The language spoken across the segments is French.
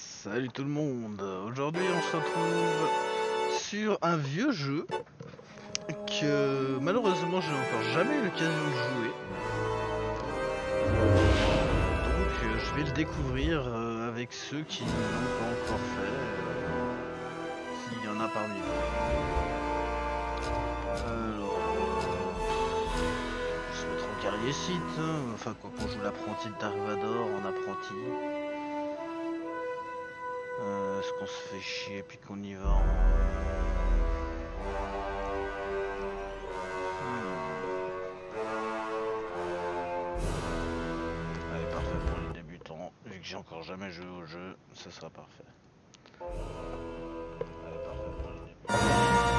Salut tout le monde. Aujourd'hui on se retrouve sur un vieux jeu que malheureusement j'ai encore jamais eu l'occasion de jouer. Donc je vais le découvrir avec ceux qui ne l'ont pas encore fait, s'il y en a parmi vous. Alors, je vais se mettre en guerrier site, hein. Enfin quoi qu'on joue l'apprenti de Dark Vador en apprenti. Est-ce qu'on se fait chier puis qu'on y va en... Allez, parfait pour les débutants. Vu que j'ai encore jamais joué au jeu, ça sera parfait. Allez, parfait pour les débutants.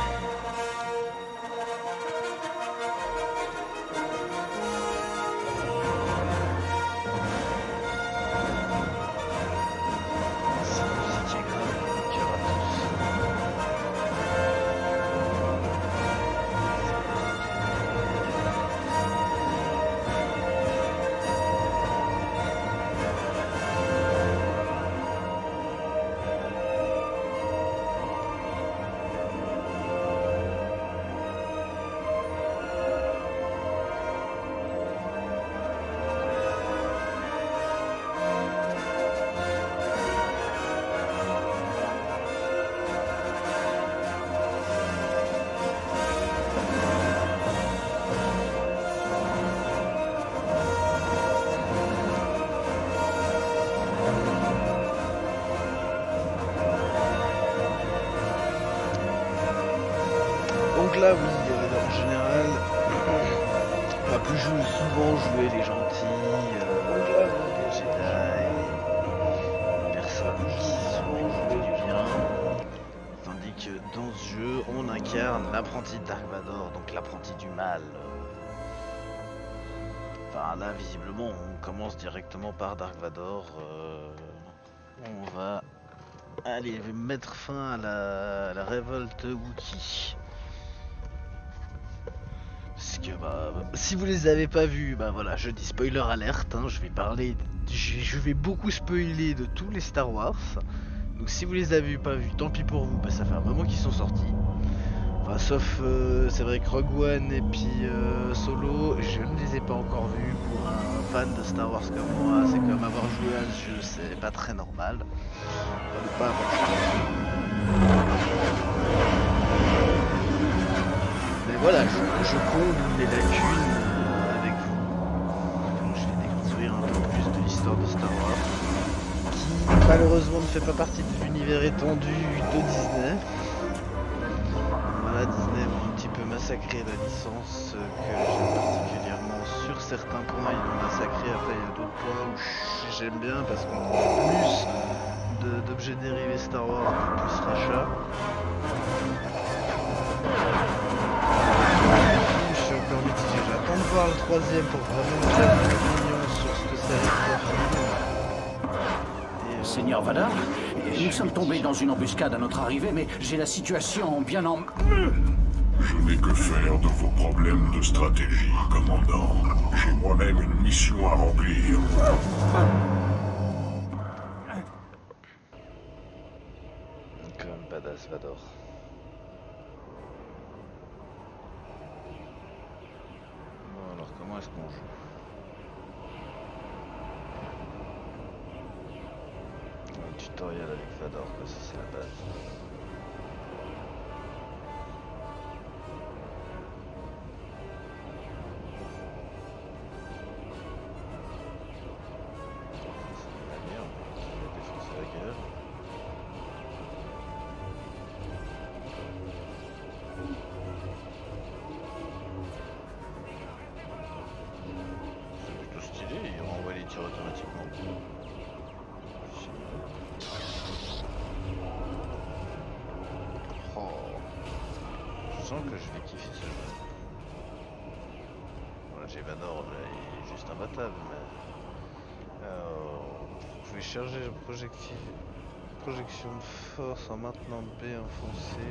Donc là oui, en général, on va plus souvent jouer les gentils, les Jedi, les personnes qui sont du bien. Tandis que dans ce jeu, on incarne l'apprenti de Dark Vador, donc l'apprenti du mal. Enfin là, visiblement, on commence directement par Dark Vador. On va aller mettre fin à la révolte Wookiee. Parce que si vous les avez pas vus, voilà, je dis spoiler alerte, hein, je vais beaucoup spoiler de tous les Star Wars. Donc si vous les avez pas vus, tant pis pour vous, ça fait un moment qu'ils sont sortis. Enfin, sauf c'est vrai que Rogue One et puis Solo, je ne les ai pas encore vus. Pour un fan de Star Wars comme moi, c'est comme avoir joué à ce jeu, c'est pas très normal. Enfin, de pas avoir joué. Mais voilà, je comble les lacunes avec vous. Donc je vais découvrir un peu plus de l'histoire de Star Wars, qui malheureusement ne fait pas partie de l'univers étendu de Disney. Voilà, Disney m'a un petit peu massacré la licence que j'aime particulièrement sur certains points. Ils l'ont massacré, après il y a d'autres points où j'aime bien parce qu'on trouve plus d'objets dérivés Star Wars, plus rachat. Je suis encore mitigé, j'attends de voir le troisième pour vraiment me faire une opinion sur ce que ça risque de faire. Seigneur Vador, nous sommes tombés dans une embuscade à notre arrivée, mais j'ai la situation bien en... Je n'ai que faire de vos problèmes de stratégie, commandant. J'ai moi-même une mission à remplir. Comme badass Vador. Bon, alors comment est-ce qu'on joue? Un tutoriel avec Vador, quoi, ça c'est la base. La merde, je vais défoncer la gueule. C'est plutôt stylé, il renvoie les tirs automatiquement. Oh. Je sens que je vais kiffer ce jeu. Voilà, j'ai Vador, là, il est juste imbattable, mais... Alors, vous pouvez charger le projection de force en maintenant B enfoncé.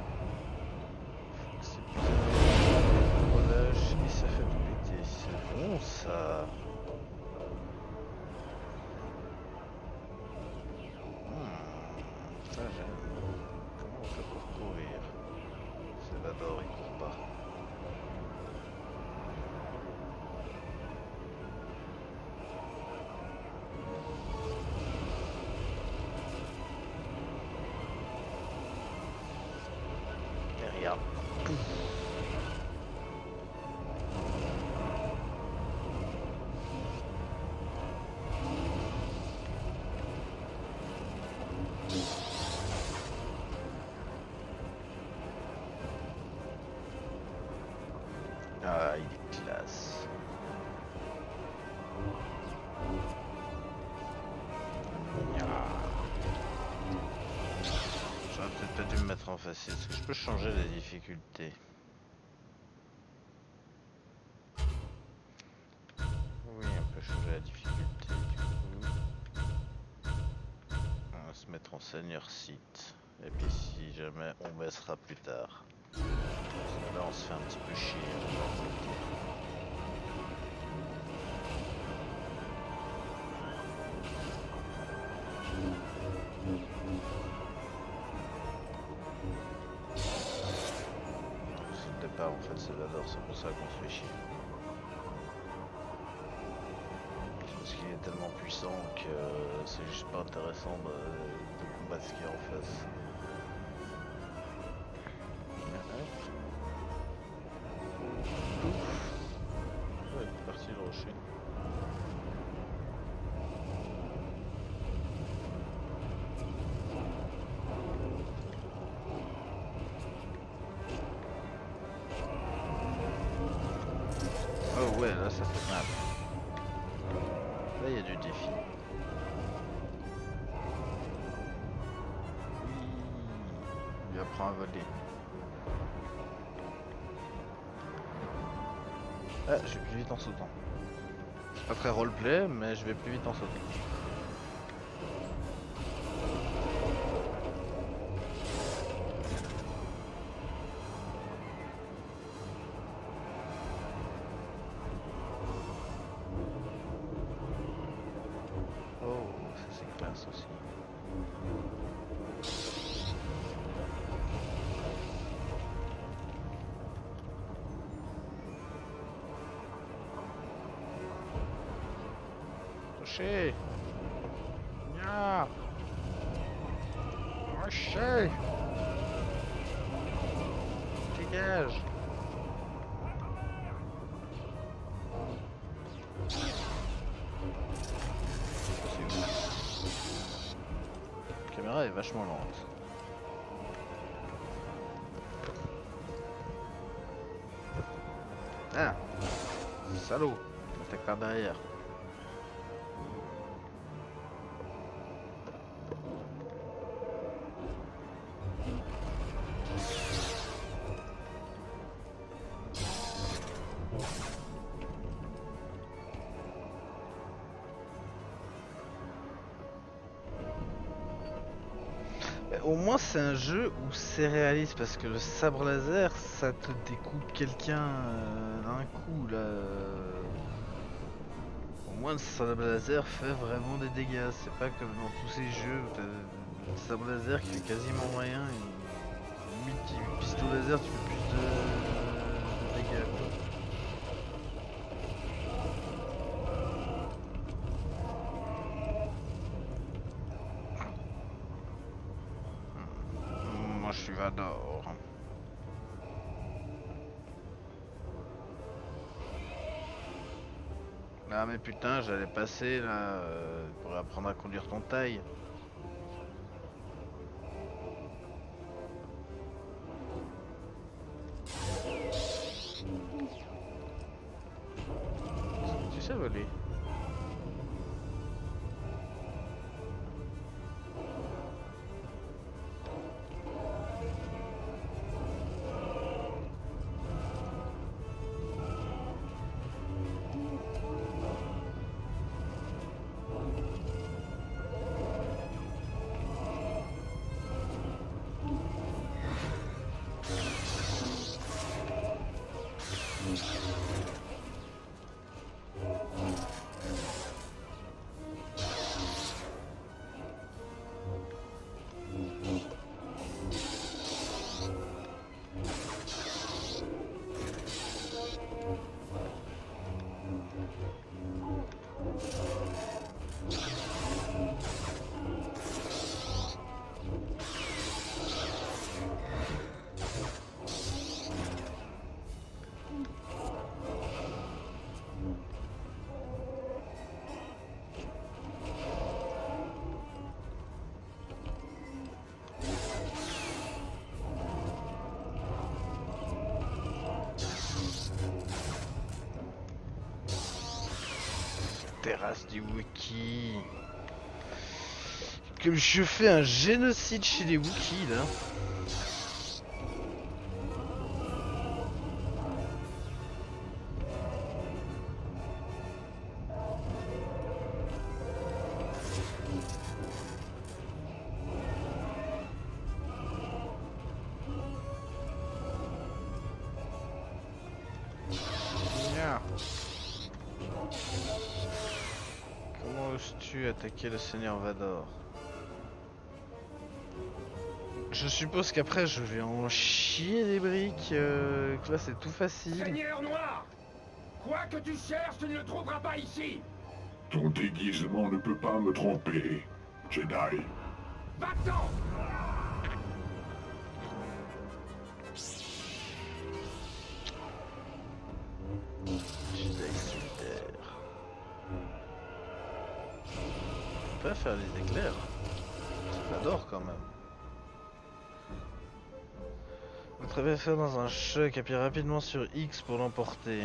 C'est plus relâche et ça fait tout péter. C'est bon ça. regarde. Pouf. Ah, il est classe. J'aurais peut-être pas dû me mettre en facile. Est-ce que je peux changer la difficulté? Oui, on peut changer la difficulté du coup. On va se mettre en seigneur site. Et puis si jamais on baissera plus tard. Là on se fait un petit peu chier. C'est le départ en fait, c'est l'adore, c'est pour ça qu'on se fait chier. Parce qu'il est tellement puissant que c'est juste pas intéressant de combattre ce qu'il y a en face. Ouais, il est parti le rocher. Oh ouais, là ça fait mal. Là il y a du défi. Il apprend à voler. Ah, je vais plus vite en sautant. C'est pas très roleplay, mais je vais plus vite en sautant. Oh, ça c'est classe aussi. Rocher! Nya! Rocher! Dégage! La caméra est vachement lente. Ah! Salaud! Il m'attaque par derrière. Au moins c'est un jeu où c'est réaliste parce que le sabre laser ça te découpe quelqu'un d'un coup là. Au moins le sabre laser fait vraiment des dégâts, c'est pas comme dans tous ces jeux où t'as le sabre laser qui fait quasiment rien et limite pistolet laser tu fais plus de dégâts quoi. Moi je suis Vador. Ah mais putain j'allais passer là pour apprendre à conduire ton taille. Tu sais voler. terrasse du Wookie. Comme je fais un génocide chez les Wookiees là. Comment oses-tu attaquer le Seigneur Vador? Je suppose qu'après je vais en chier des briques, que là c'est tout facile. Seigneur Noir! Quoi que tu cherches, tu ne le trouveras pas ici! Ton déguisement ne peut pas me tromper, Jedi. Va-t'en! Jedi solitaire. On peut pas faire les éclairs. J'adore quand même. Notre adversaire dans un choc appuie rapidement sur X pour l'emporter.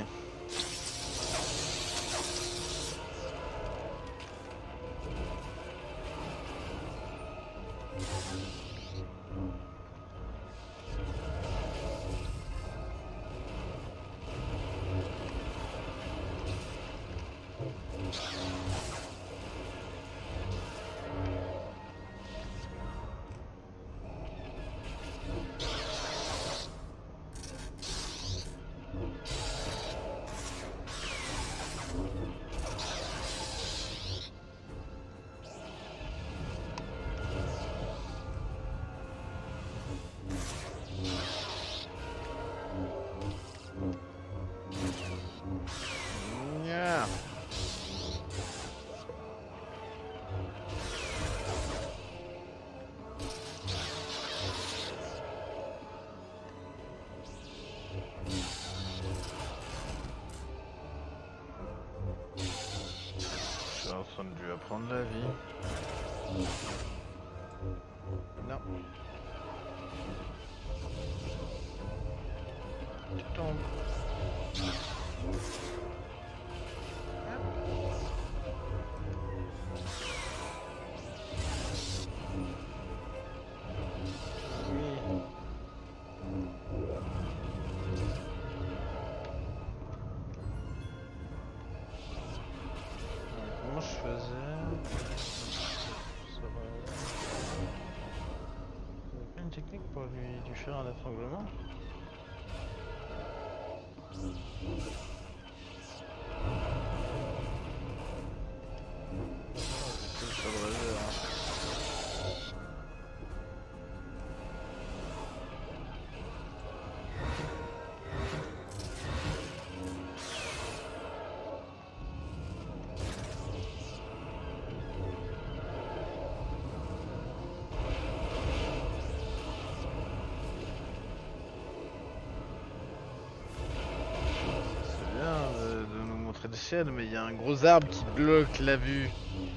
On dû apprendre la vie. Non. Tu tombes. Oui. Comment je faisais? Une technique pour lui faire un étranglement? De ciel, mais il y a un gros arbre qui bloque la vue.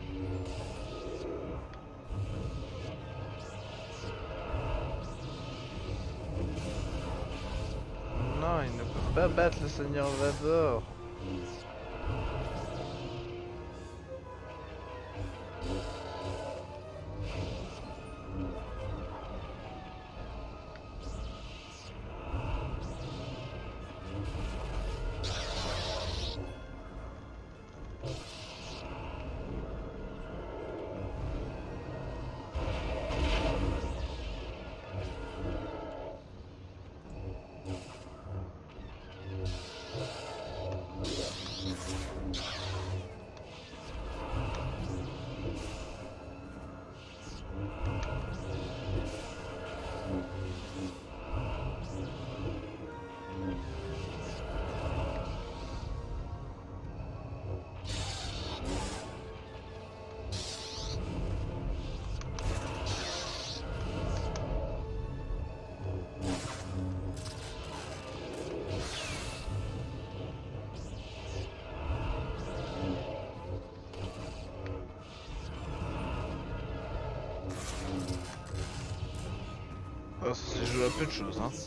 Non, ils ne peuvent pas battre le Seigneur Vador. Oh, ça s'est joué à peu de choses, hein.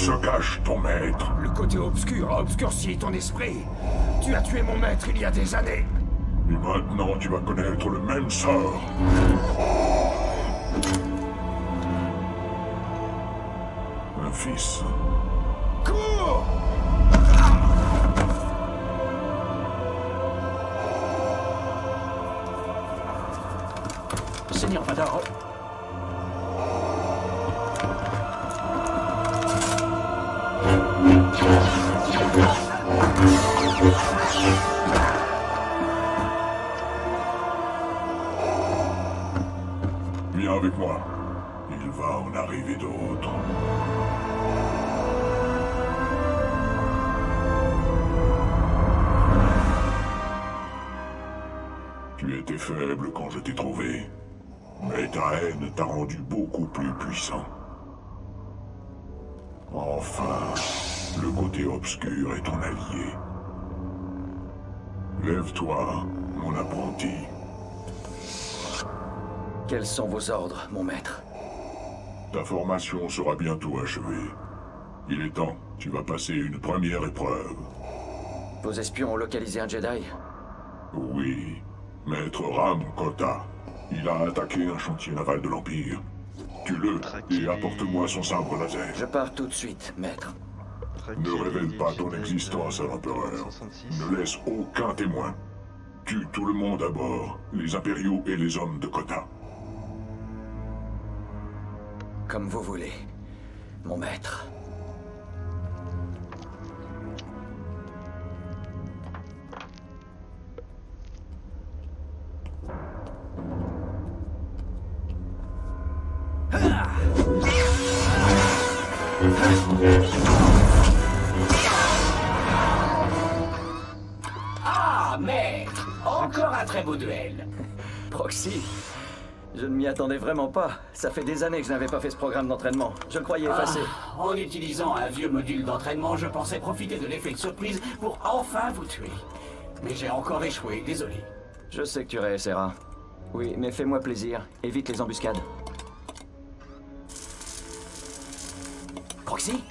se cache ton maître? Le côté obscur a obscurci ton esprit. Tu as tué mon maître il y a des années. Et maintenant, tu vas connaître le même sort. Un fils. Cours! Seigneur Vador. Viens avec moi. Il va en arriver d'autres. Tu étais faible quand je t'ai trouvé. Mais ta haine t'a rendu beaucoup plus puissant. Enfin, le côté obscur est ton allié. Lève-toi, mon apprenti. Quels sont vos ordres, mon maître? Ta formation sera bientôt achevée. Il est temps, tu vas passer une première épreuve. Vos espions ont localisé un Jedi? Oui, Maître Ram Kota. Il a attaqué un chantier naval de l'Empire. Tue-le et apporte-moi son sabre laser. Je pars tout de suite, maître. Ne révèle pas ton existence à l'Empereur. Ne laisse aucun témoin. Tue tout le monde à bord, les impériaux et les hommes de Kota. Comme vous voulez, mon maître. Ah, maître! Encore un très beau duel. Proxy, je ne m'y attendais vraiment pas. Ça fait des années que je n'avais pas fait ce programme d'entraînement. Je le croyais effacé. En utilisant un vieux module d'entraînement, je pensais profiter de l'effet de surprise pour enfin vous tuer. Mais j'ai encore échoué, désolé. Je sais que tu réessayeras. Oui, mais fais-moi plaisir. Évite les embuscades. Proxy?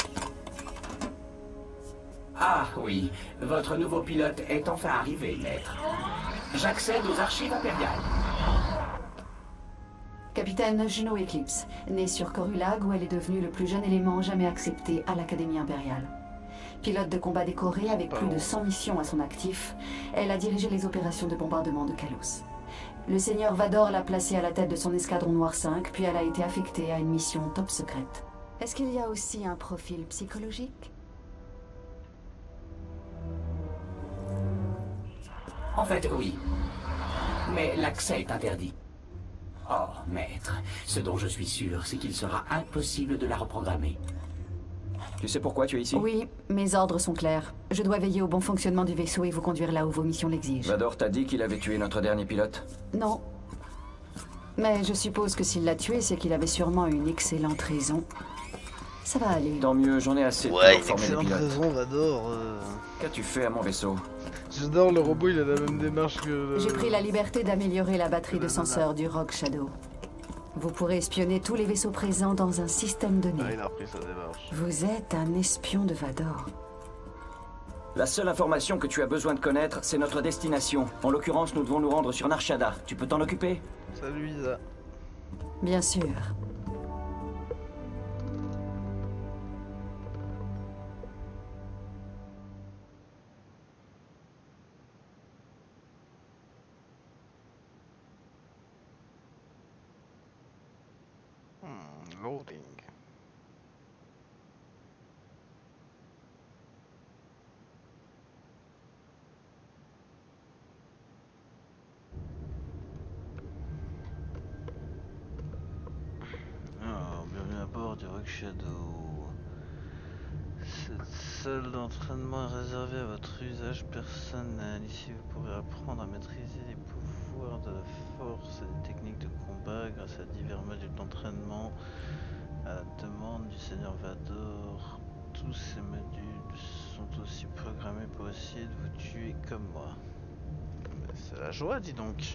Ah oui, votre nouveau pilote est enfin arrivé, maître. J'accède aux archives impériales. Capitaine Juno Eclipse, née sur Corulag où elle est devenue le plus jeune élément jamais accepté à l'Académie impériale. Pilote de combat décoré avec plus de 100 missions à son actif, elle a dirigé les opérations de bombardement de Kalos. Le seigneur Vador l'a placée à la tête de son escadron Noir 5, puis elle a été affectée à une mission top secrète. Est-ce qu'il y a aussi un profil psychologique? En fait, oui. Mais l'accès est interdit. Oh, maître, ce dont je suis sûr, c'est qu'il sera impossible de la reprogrammer. Tu sais pourquoi tu es ici? Oui, mes ordres sont clairs. Je dois veiller au bon fonctionnement du vaisseau et vous conduire là où vos missions l'exigent. Vador t'a dit qu'il avait tué notre dernier pilote? Non. Mais je suppose que s'il l'a tué, c'est qu'il avait sûrement une excellente raison. Ça va aller. Tant mieux, j'en ai assez Ouais, pour une former des excellente pilotes. raison, Vador. Qu'as-tu fait à mon vaisseau? J'adore le robot, il a la même démarche que... J'ai pris la liberté d'améliorer la batterie de senseurs du Rogue Shadow. Vous pourrez espionner tous les vaisseaux présents dans un système donné. Ah, il a repris sa démarche. Vous êtes un espion de Vador. La seule information que tu as besoin de connaître, c'est notre destination. En l'occurrence, nous devons nous rendre sur Narshada. Tu peux t'en occuper? Salut Isa. Bien sûr. Loading. Alors, bienvenue à bord du Rogue Shadow. Cette salle d'entraînement est réservée à votre usage personnel. Ici, vous pourrez apprendre à maîtriser les pouvoirs de la force et des techniques de combat grâce à divers modules d'entraînement. À la demande du Seigneur Vador, tous ces modules sont aussi programmés pour essayer de vous tuer comme moi. Mais c'est la joie, dis donc.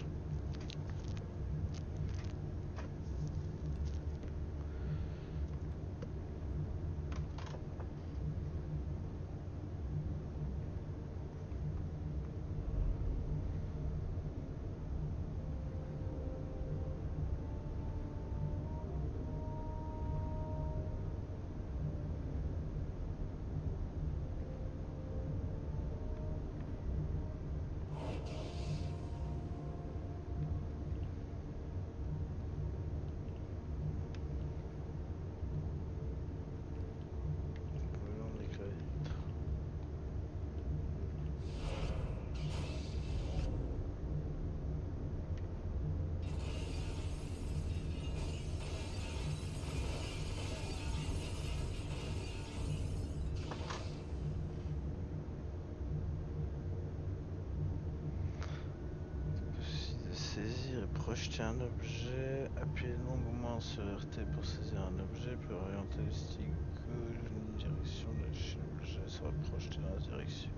acheter un objet, appuyez longuement sur RT pour saisir un objet, puis orienter le stick gauche dans une direction de la chaîne, l'objet sera projeté dans la direction.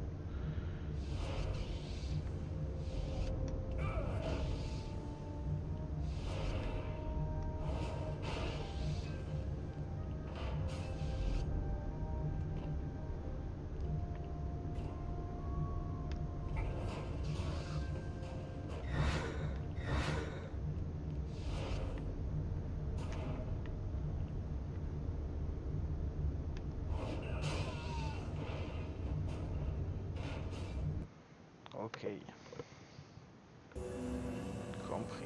Ok. Compris.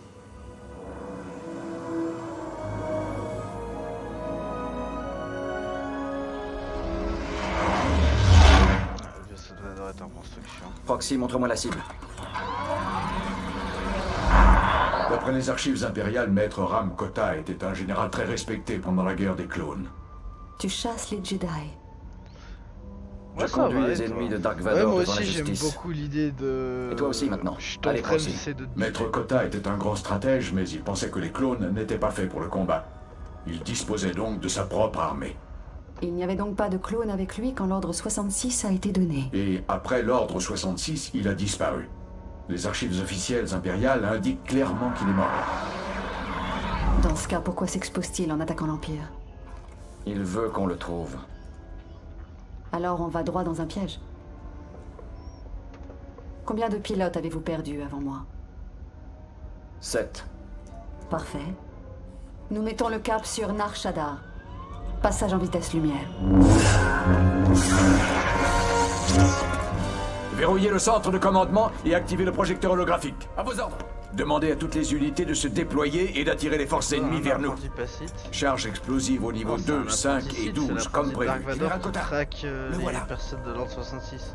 Ça doit être en construction. Proxy, montre-moi la cible. D'après les archives impériales, Maître Ram Kota était un général très respecté pendant la guerre des clones. Tu chasses les Jedi. Je conduis les ennemis de Dark Vador moi devant la aussi j'aime justice. beaucoup l'idée de... Et toi aussi maintenant. Allez, Proxy. Maître Kota était un grand stratège, mais il pensait que les clones n'étaient pas faits pour le combat. Il disposait donc de sa propre armée. Il n'y avait donc pas de clone avec lui quand l'ordre 66 a été donné. Et après l'ordre 66, il a disparu. Les archives officielles impériales indiquent clairement qu'il est mort. Dans ce cas, pourquoi s'expose-t-il en attaquant l'Empire? Il veut qu'on le trouve. Alors on va droit dans un piège. Combien de pilotes avez-vous perdu avant moi? 7. Parfait. Nous mettons le cap sur Nar Shaddaa. Passage en vitesse lumière. Verrouillez le centre de commandement et activez le projecteur holographique. À vos ordres. Demandez à toutes les unités de se déployer et d'attirer les forces ennemies vers nous. Charge explosive au niveau 2, 5 et 12, comme prévu. Traque les voilà. personnes de l'ordre 66.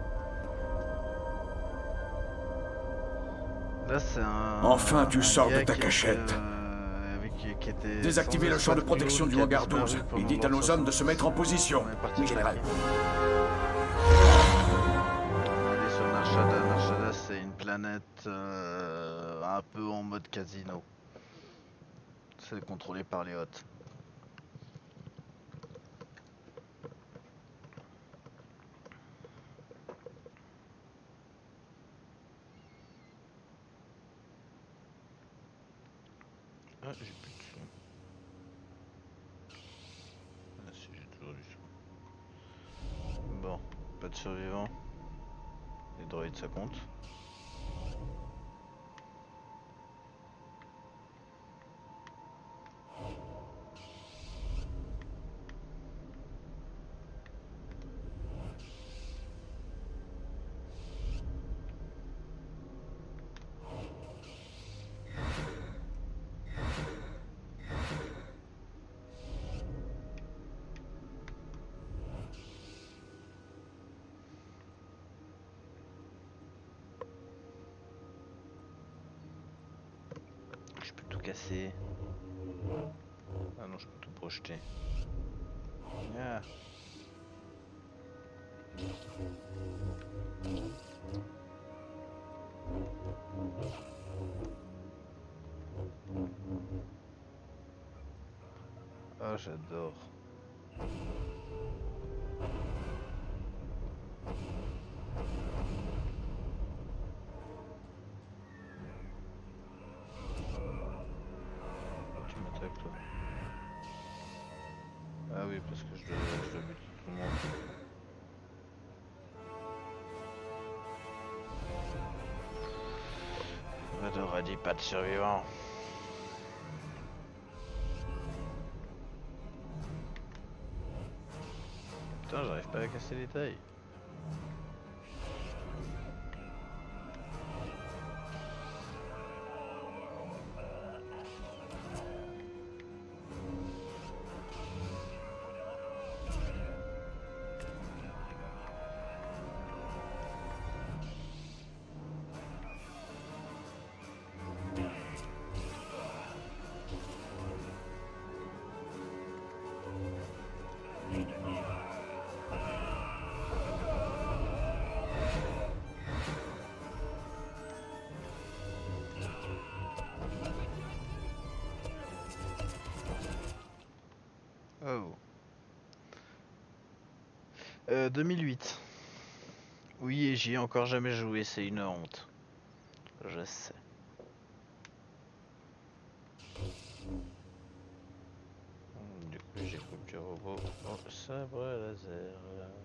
Là, c'est un... Enfin, tu sors de gars ta qui cachette. qui était Désactivez sans le champ de espace protection bio, du qui a hangar disparu 12 et pendant dites à nos l'ordre hommes de se mettre en position. On est parti Oui, de général. On est sur Nar Shaddaa. Nar Shaddaa, c'est une planète un peu en mode casino. C'est contrôlé par les Hoth. Ah, j'ai plus de son. Ah si, j'ai toujours du son. Bon, pas de survivants. Les droïdes, ça compte. Je peux tout casser. Ah non, je peux tout projeter. Ah. Ah, j'adore. Tu m'attaques toi. Ah oui, parce que je dois buter tout le monde. Vador a dit pas de survivants. Putain, j'arrive pas à casser les tailles. 2008. Oui, et j'y ai encore jamais joué, c'est une honte. Je sais. Du coup, j'ai coupe du robot au sabre laser.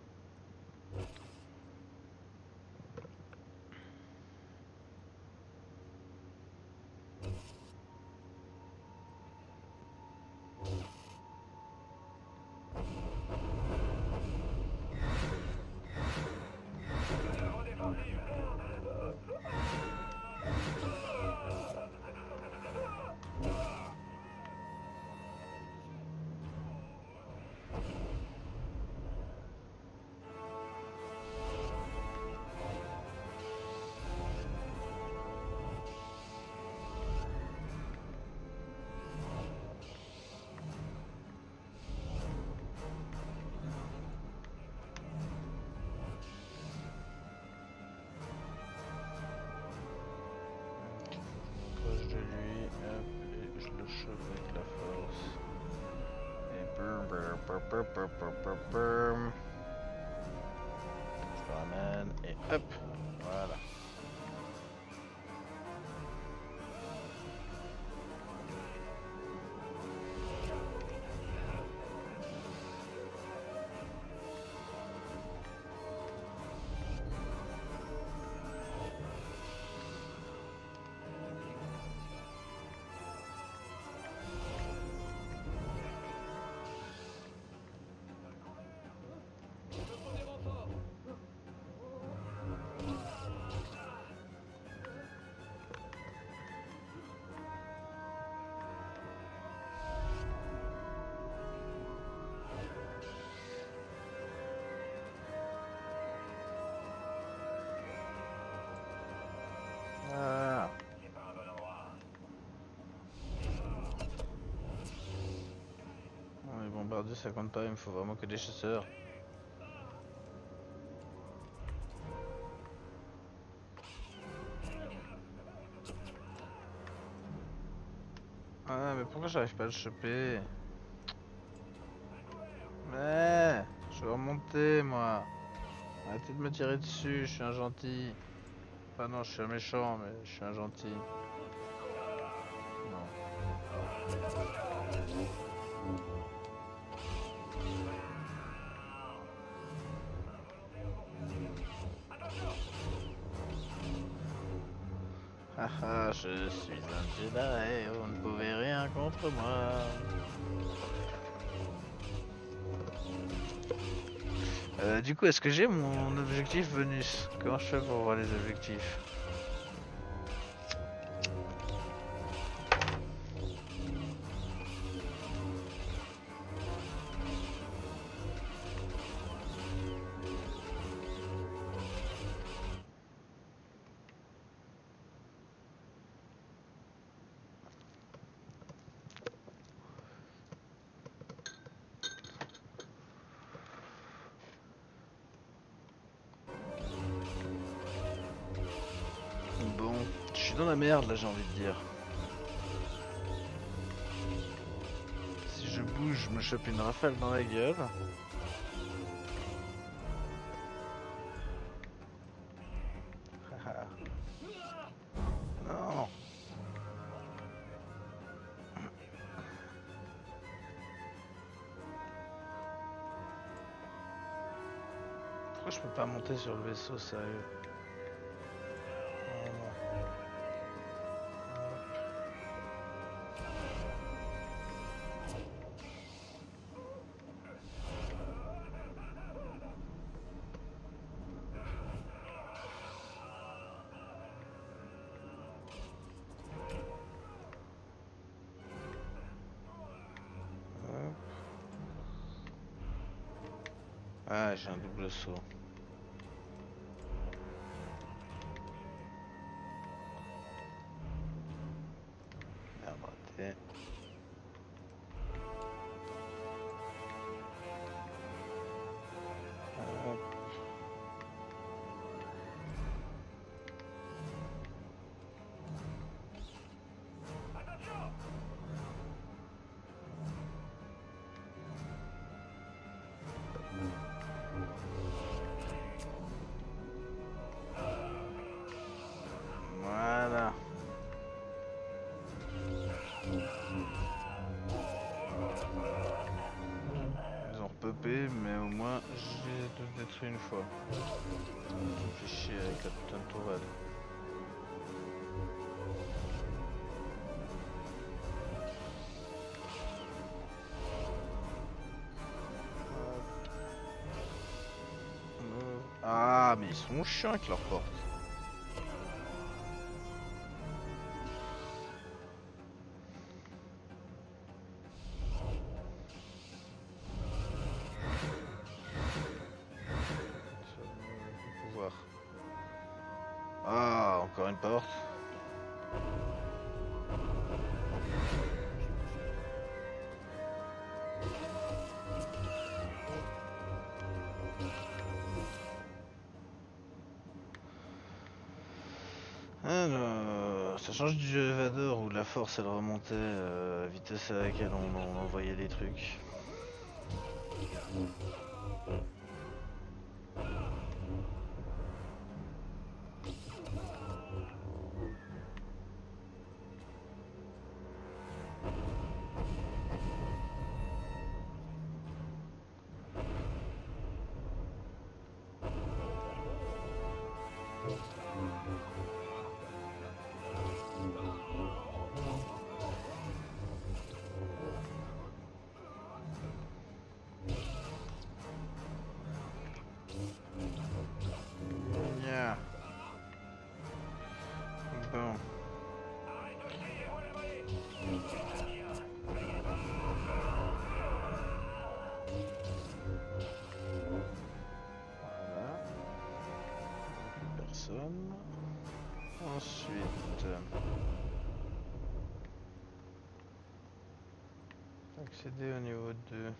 De lui, hop, et je le chope avec la force. Et boum. Je le ramène et hop, voilà. Ah. Les bombardiers ça compte pas, il me faut vraiment que des chasseurs. Ah mais pourquoi j'arrive pas à le choper? Mais je vais remonter moi. Arrêtez de me tirer dessus, je suis un gentil. Enfin non, je suis un méchant, mais je suis un gentil. Non. Haha, je suis un Jedi, vous ne pouvez rien contre moi. Du coup, est-ce que j'ai mon objectif bonus? Comment je fais pour voir les objectifs? Bon, je suis dans la merde là, j'ai envie de dire. Si je bouge, je me chope une rafale dans la gueule. Non. Pourquoi je peux pas monter sur le vaisseau, sérieux? Ah, j'ai un double saut. Merde, raté. Hop. tous détruits une fois. Ça me fait chier avec la putain de tourelle. Ah mais ils sont chiants avec leurs portes. Ah, encore une porte. Alors, ça change du jeu Evador où la force elle remontait à la vitesse à laquelle on envoyait des trucs. Bon. Voilà. Plus personne. Ensuite, accéder au niveau 2.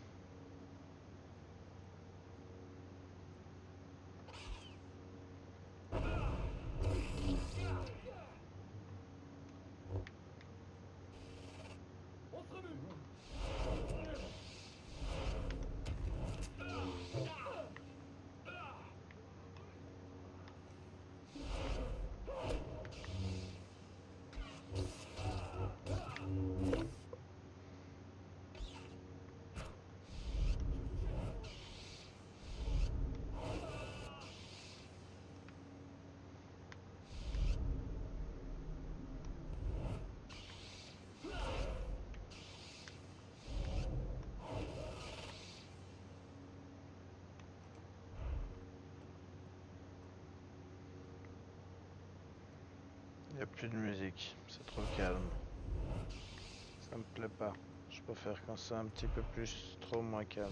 Il n'y a plus de musique, c'est trop calme. Ça me plaît pas. Je préfère quand c'est un petit peu plus, trop moins calme.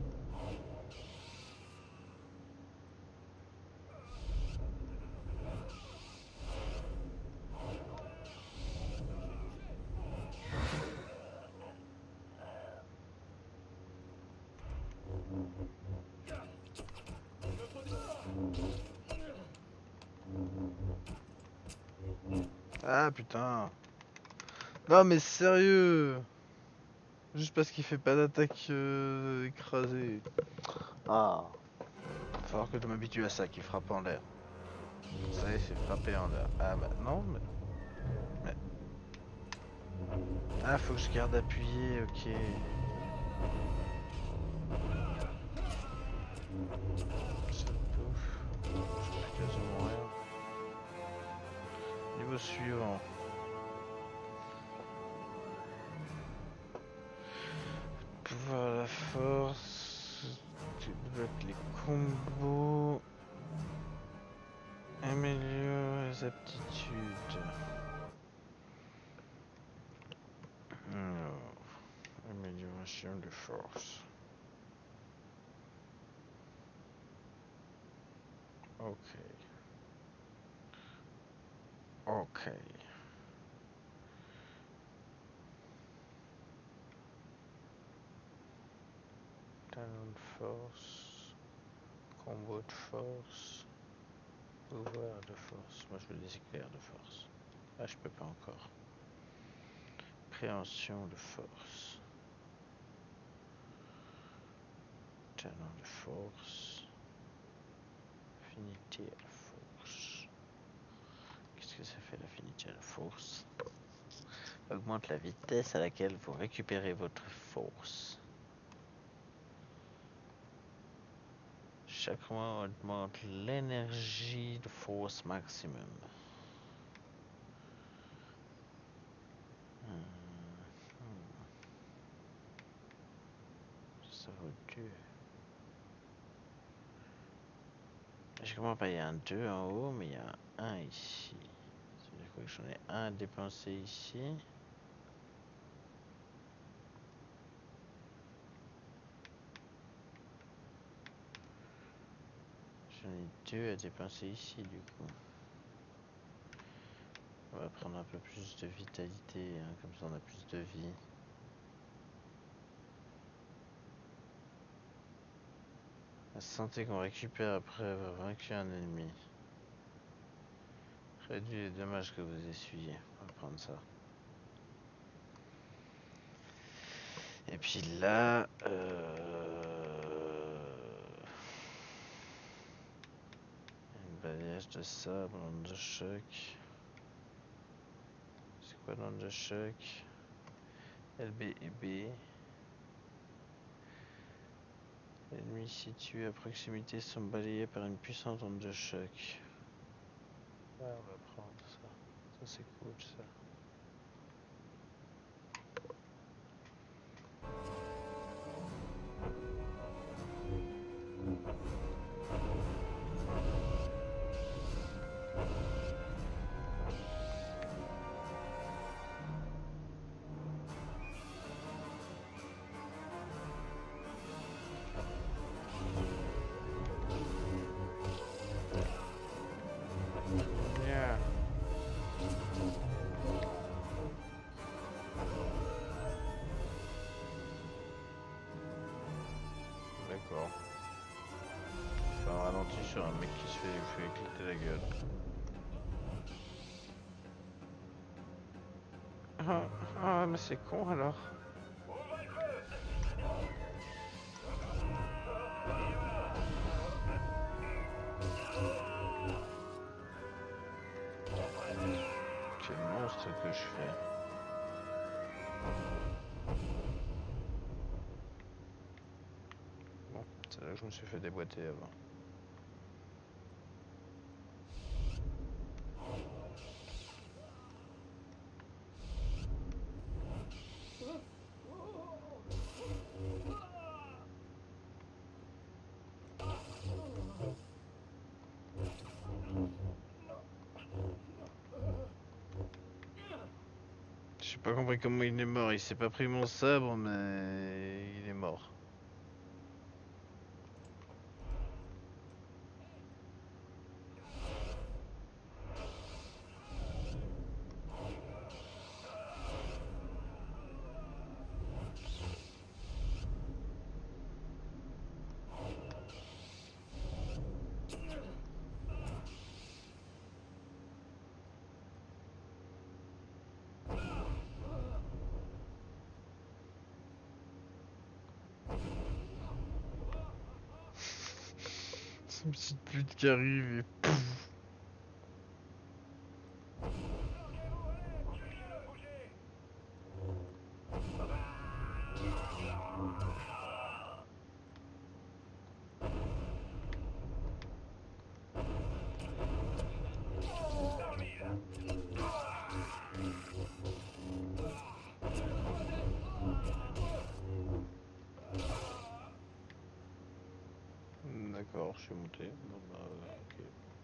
Ah putain. Non mais sérieux. Juste parce qu'il fait pas d'attaque écrasée. Ah. Va falloir que je m'habitue à ça, qui frappe en l'air. Ça y est, c'est frapper en l'air. Ah bah non, mais... Ah, faut que je garde appuyé, ok. Ça touche. Je fais quasiment rien. Niveau suivant. Pouvoir la force. Tu bloques les combos. Améliore les aptitudes. Alors, amélioration de force. Ok. Ok. Talon de force. Combo de force. Pouvoir de force. Moi je veux des éclairs de force. Ah, je peux pas encore. Préhension de force. Talon de force. Affinité à la force. Qu'est-ce que ça fait l'affinité à la force? Augmente la vitesse à laquelle vous récupérez votre force. chaque mois on augmente l'énergie de force maximum. Ça vaut 2. Je comprends pas, il y a un 2 en haut, mais il y a un 1 ici. Ça veut dire quoi que j'en ai un à dépenser ici. J'en ai 2 à dépenser ici du coup. On va prendre un peu plus de vitalité, hein, comme ça on a plus de vie. La santé qu'on récupère après avoir vaincu un ennemi. Réduit les dommages que vous essuyez. On va prendre ça. Et puis là... un balayage de sable, onde de choc. C'est quoi l'onde de choc? LB et B. Ennemis situés à proximité sont balayés par une puissante onde de choc. Ouais, on va prendre ça. Ça c'est cool ça. D'accord. C'est un ralenti sur un mec qui se fait éclater la gueule. Ah mais c'est con alors. Quel monstre que je fais. Bon, c'est là que je me suis fait déboîter avant. J'ai pas compris comment il est mort, il s'est pas pris mon sabre mais il est mort. C'est une petite pute qui arrive et pouf. D'accord, je suis monté. Bon, bah, ok.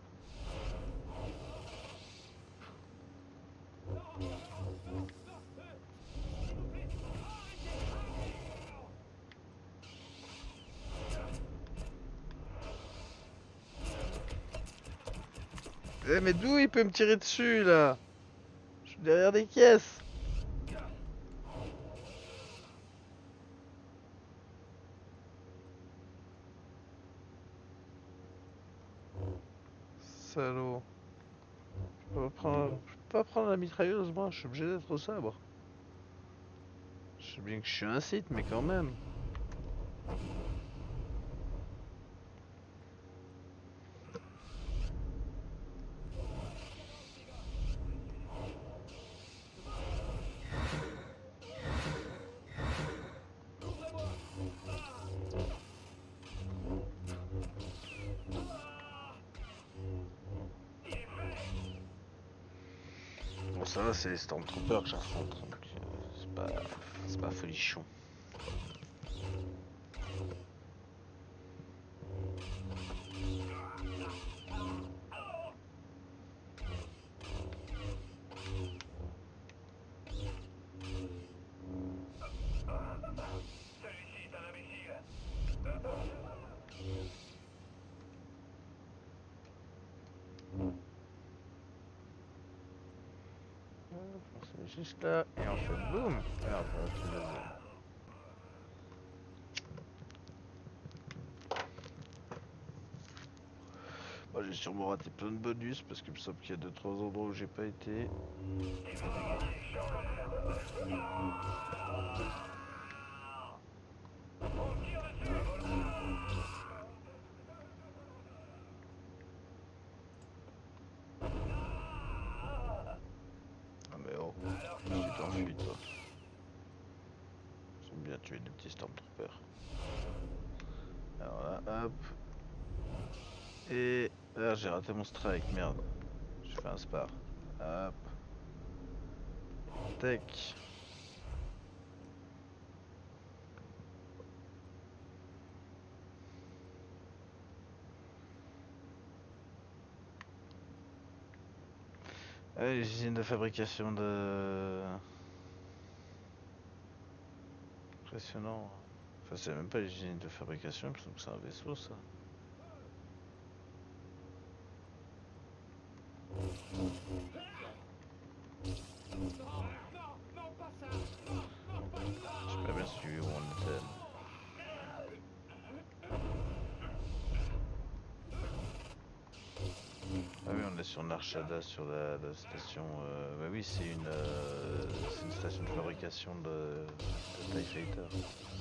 Eh mais d'où il peut me tirer dessus là? Je suis derrière des caisses. Salaud. Je peux pas prendre la mitrailleuse moi, je suis obligé d'être au sabre. Je sais bien que je suis un site mais quand même. bon ça va, c'est les Stormtroopers que j'affronte, donc c'est pas folichon. On se met juste là et on fait boum. Et après on fait le boom. Bon, j'ai sûrement raté plein de bonus parce qu'il me semble qu'il y a 2-3 endroits où j'ai pas été. Ah mais oh, tu t'es enfui toi. Ils sont bien tués les petits Stormtroopers. Alors là, hop. Et là j'ai raté mon strike, merde. Je fais un spar. Hop. Tac. Ah, les usines de fabrication de... Impressionnant. Enfin c'est même pas les usines de fabrication, il me semble que c'est un vaisseau ça. J'ai pas bien suivi où on était. Ah oui, on est sur Narshada, sur la station... Bah oui, c'est une station de fabrication de TIE Fighter.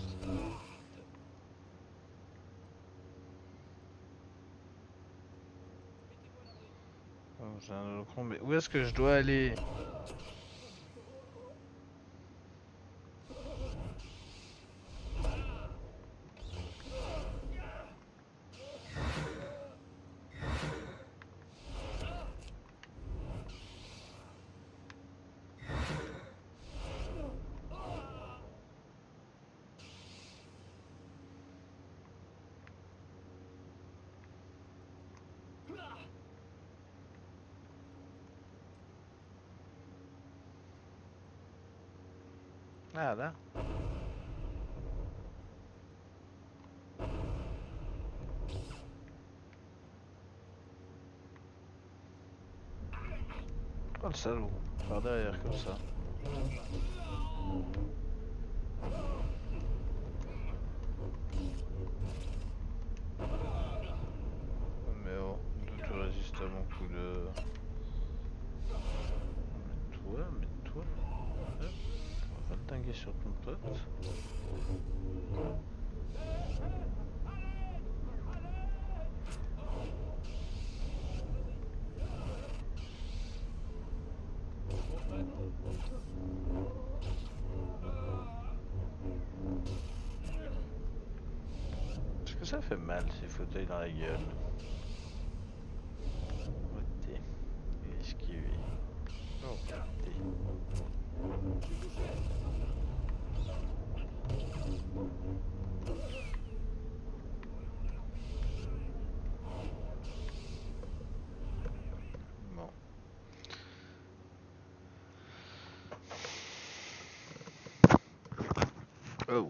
Oh, j'ai un holocron, mais où est-ce que je dois aller? Ah là. Oh le salaud, par derrière comme ça. Mais oh, d'où tu résistes à mon coup de... Mets-toi. Hop. On va te dinguer sur ton pote. Est-ce que ça fait mal ces fauteuils dans la gueule? Ôter. Esquiver. Oh, ôter. Bon. Oh.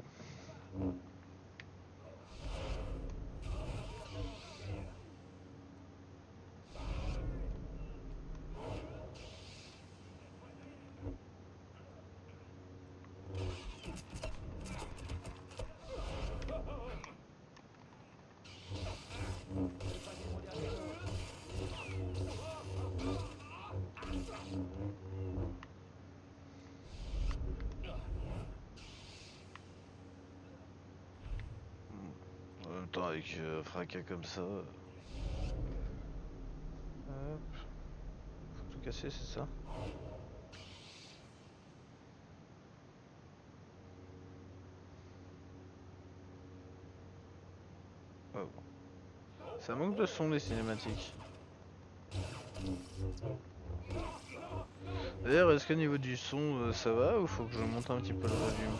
En même temps avec fracas comme ça. Hop. Faut tout casser, c'est ça? Oh. Ça manque de son les cinématiques. D'ailleurs, est-ce qu'au niveau du son, ça va ou faut que je monte un petit peu le volume?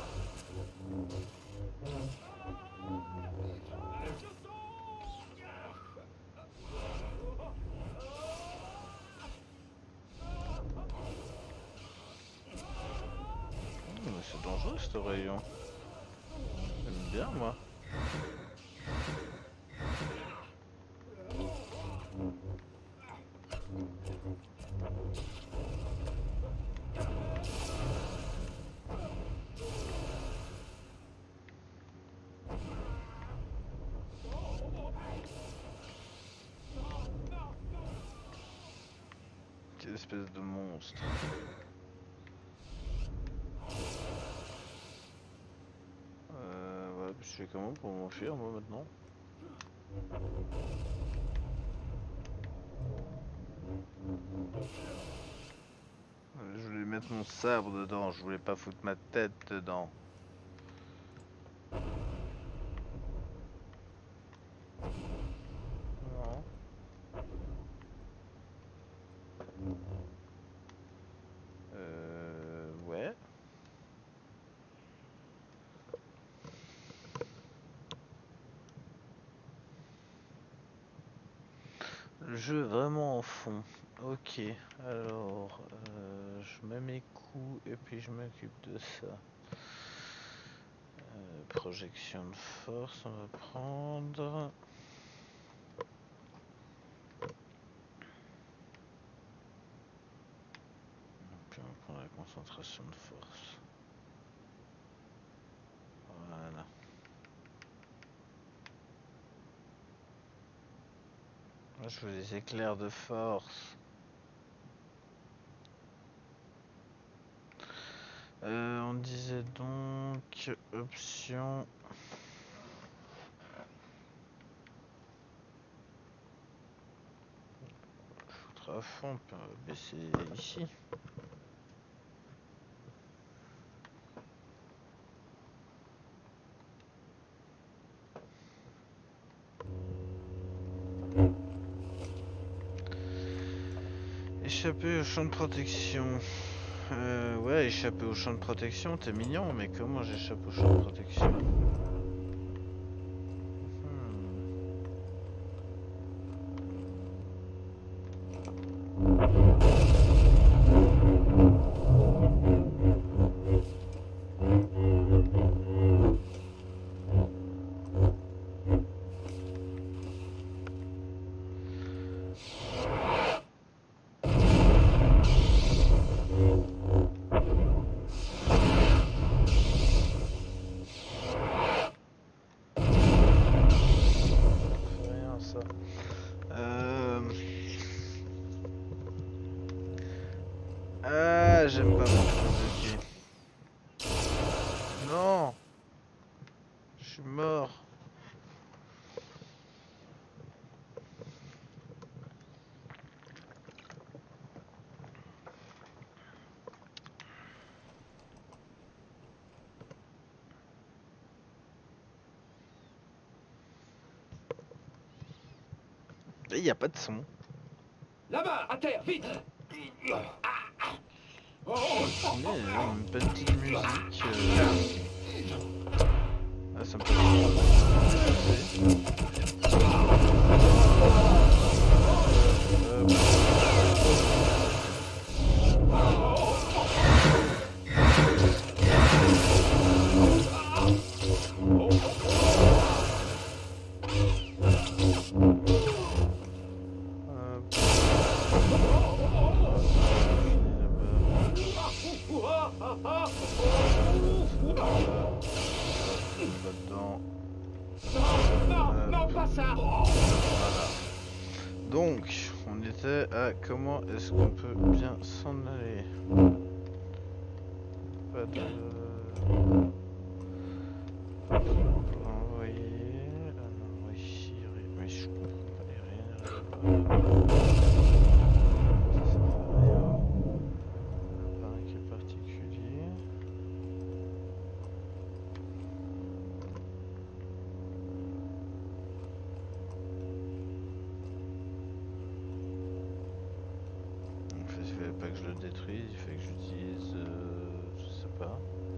Mais c'est dangereux ce rayon. J'aime bien moi. Quelle espèce de monstre. Voilà, je fais comment pour m'enfuir moi maintenant? Je voulais mettre mon sabre dedans, je voulais pas foutre ma tête dedans. Non. Ouais. Le jeu est vraiment en fond. Ok, alors je mets mes coups et puis je m'occupe de ça. Projection de force, on va prendre. Puis on va prendre la concentration de force. Voilà. Moi je veux des éclairs de force. On disait donc option. Foutre à fond, puis on va baisser ici. Échapper au champ de protection. Ouais, échapper au champ de protection, t'es mignon, mais comment j'échappe au champ de protection? Ah, j'aime pas mon truc de pied. Non, je suis mort. Il n'y a pas de son. Là-bas, à terre, vite! Une petite musique. Ah, ça me fait donc, on était à comment est-ce qu'on peut bien s'en aller. Pas de... envoyer... Alors ici, mais je comprends pas les rien. Ça fait rien. Pas un qui est particulier. pas que je le détruise, il fait que j'utilise... je sais pas.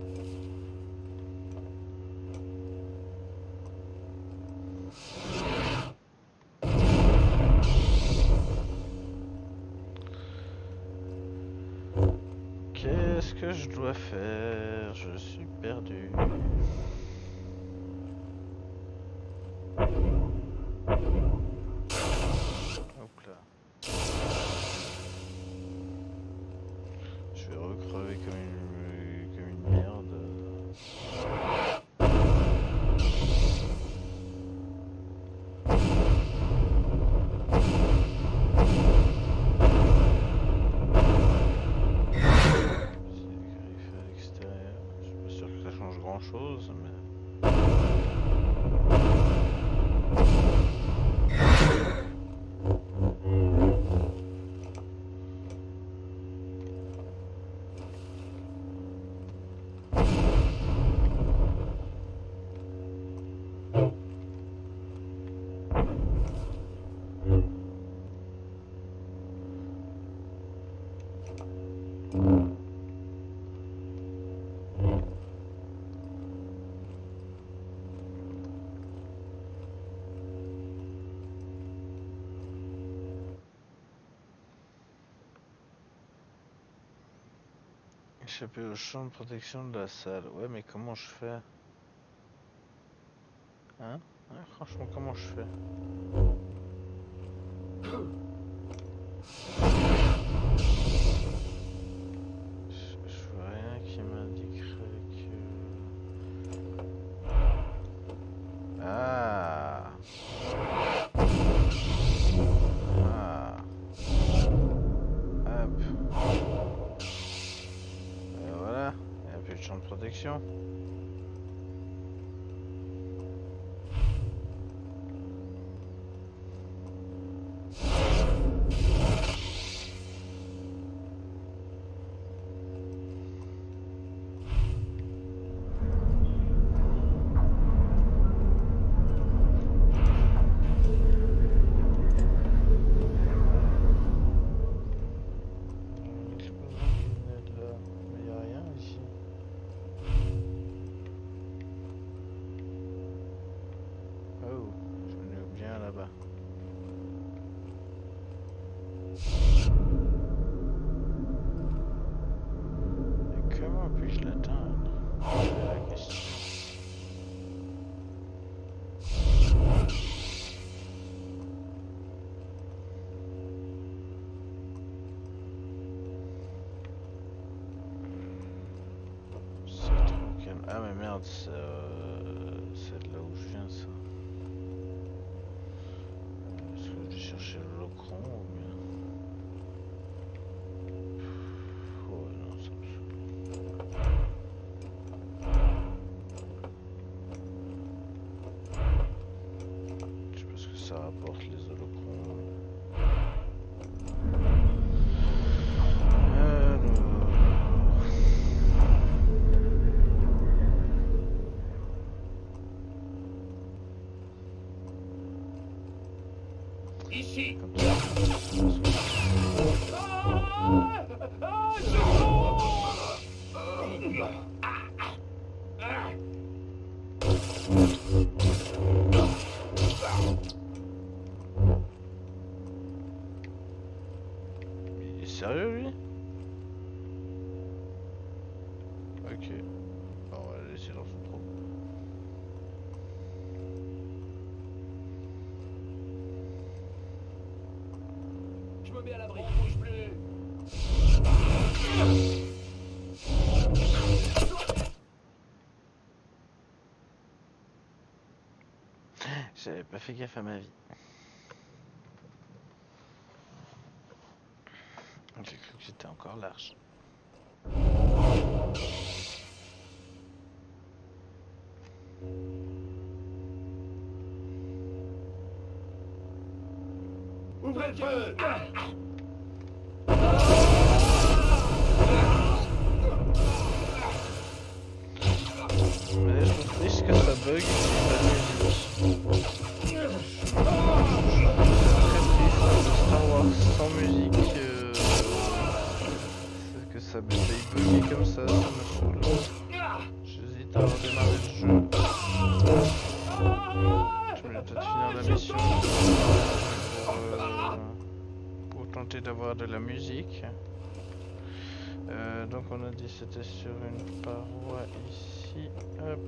Qu'est-ce que je dois faire? Je suis perdu. Hop là. Je vais recrever comme une merde. Chose, mais... Échapper au champ de protection de la salle. Ouais, mais comment je fais? Hein? Ouais, franchement, comment je fais? Je vois rien qui m'indiquerait que... Ah! Ah! Hop! Voilà, il n'y a plus de champ de protection. Ah mais merde, c'est de là où je viens ça. Est-ce que je vais chercher l'Holocron ou bien... Oh non, ça me saoule. Je sais pas ce que ça rapporte les Holocrons. Ici. Il est sérieux lui? Ok. Bon, on va le laisser dans son trou. Je me mets à l'abri. On bouge plus. J'avais pas fait gaffe à ma vie. J'ai cru que j'étais encore large. Ouvrez le feu. Mais je me fiche que ça bug. Star Wars sans musique. bugger comme ça me saoule. J'hésite à redémarrer le jeu. Je vais peut-être finir la mission pour tenter d'avoir de la musique. Donc on a dit c'était sur une paroi ici. Hop.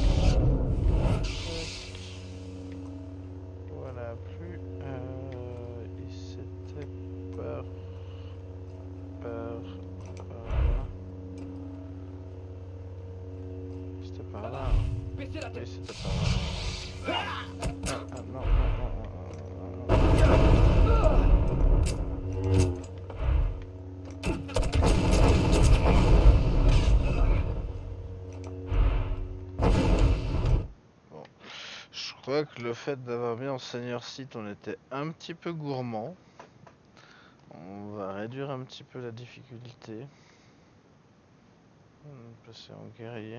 Voilà, plus. Et c'était par. C'était par là. Oui, c'était par là. Non. Je crois que le fait d'avoir mis en senior site, on était un petit peu gourmand. On va réduire un petit peu la difficulté. On va passer en guerrier.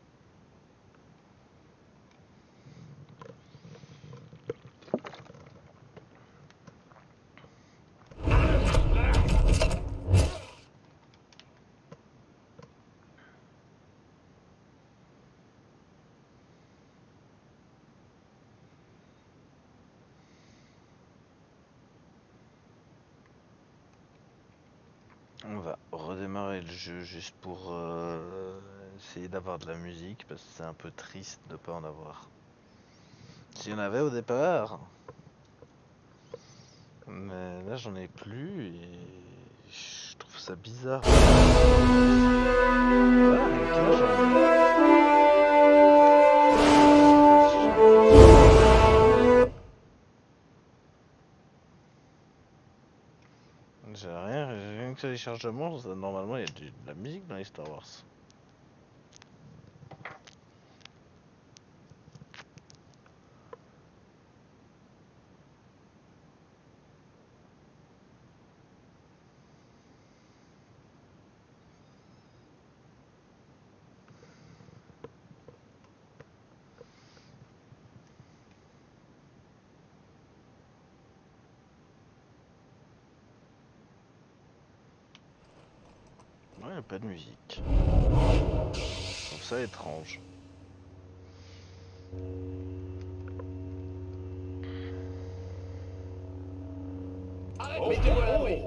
On va redémarrer le jeu juste pour essayer d'avoir de la musique parce que c'est un peu triste de ne pas en avoir. S'il y en avait au départ, mais là j'en ai plus et je trouve ça bizarre. J'ai rien que téléchargement, normalement il y a de la musique dans les Star Wars. Ouais, il n'y a pas de musique. Je trouve ça étrange. Arrête, mettez-moi à l'abri.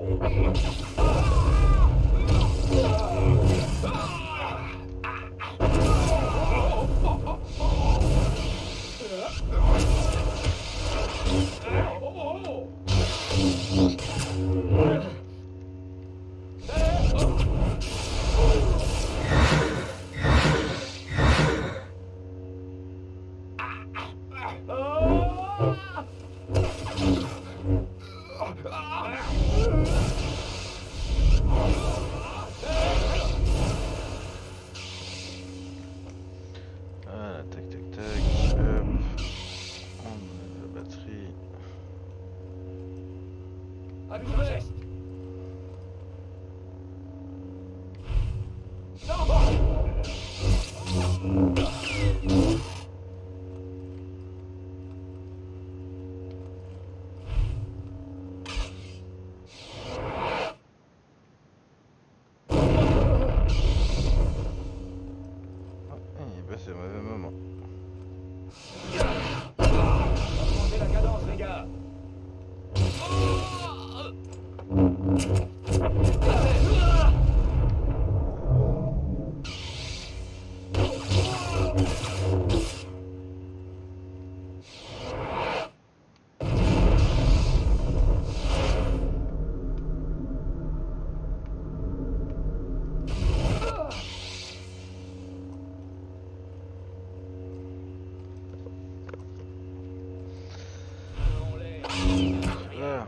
Voilà, tac tac tac. Hop. On met la batterie. À tout geste. C'est un mauvais moment. Augmentez la cadence, les gars. Voilà.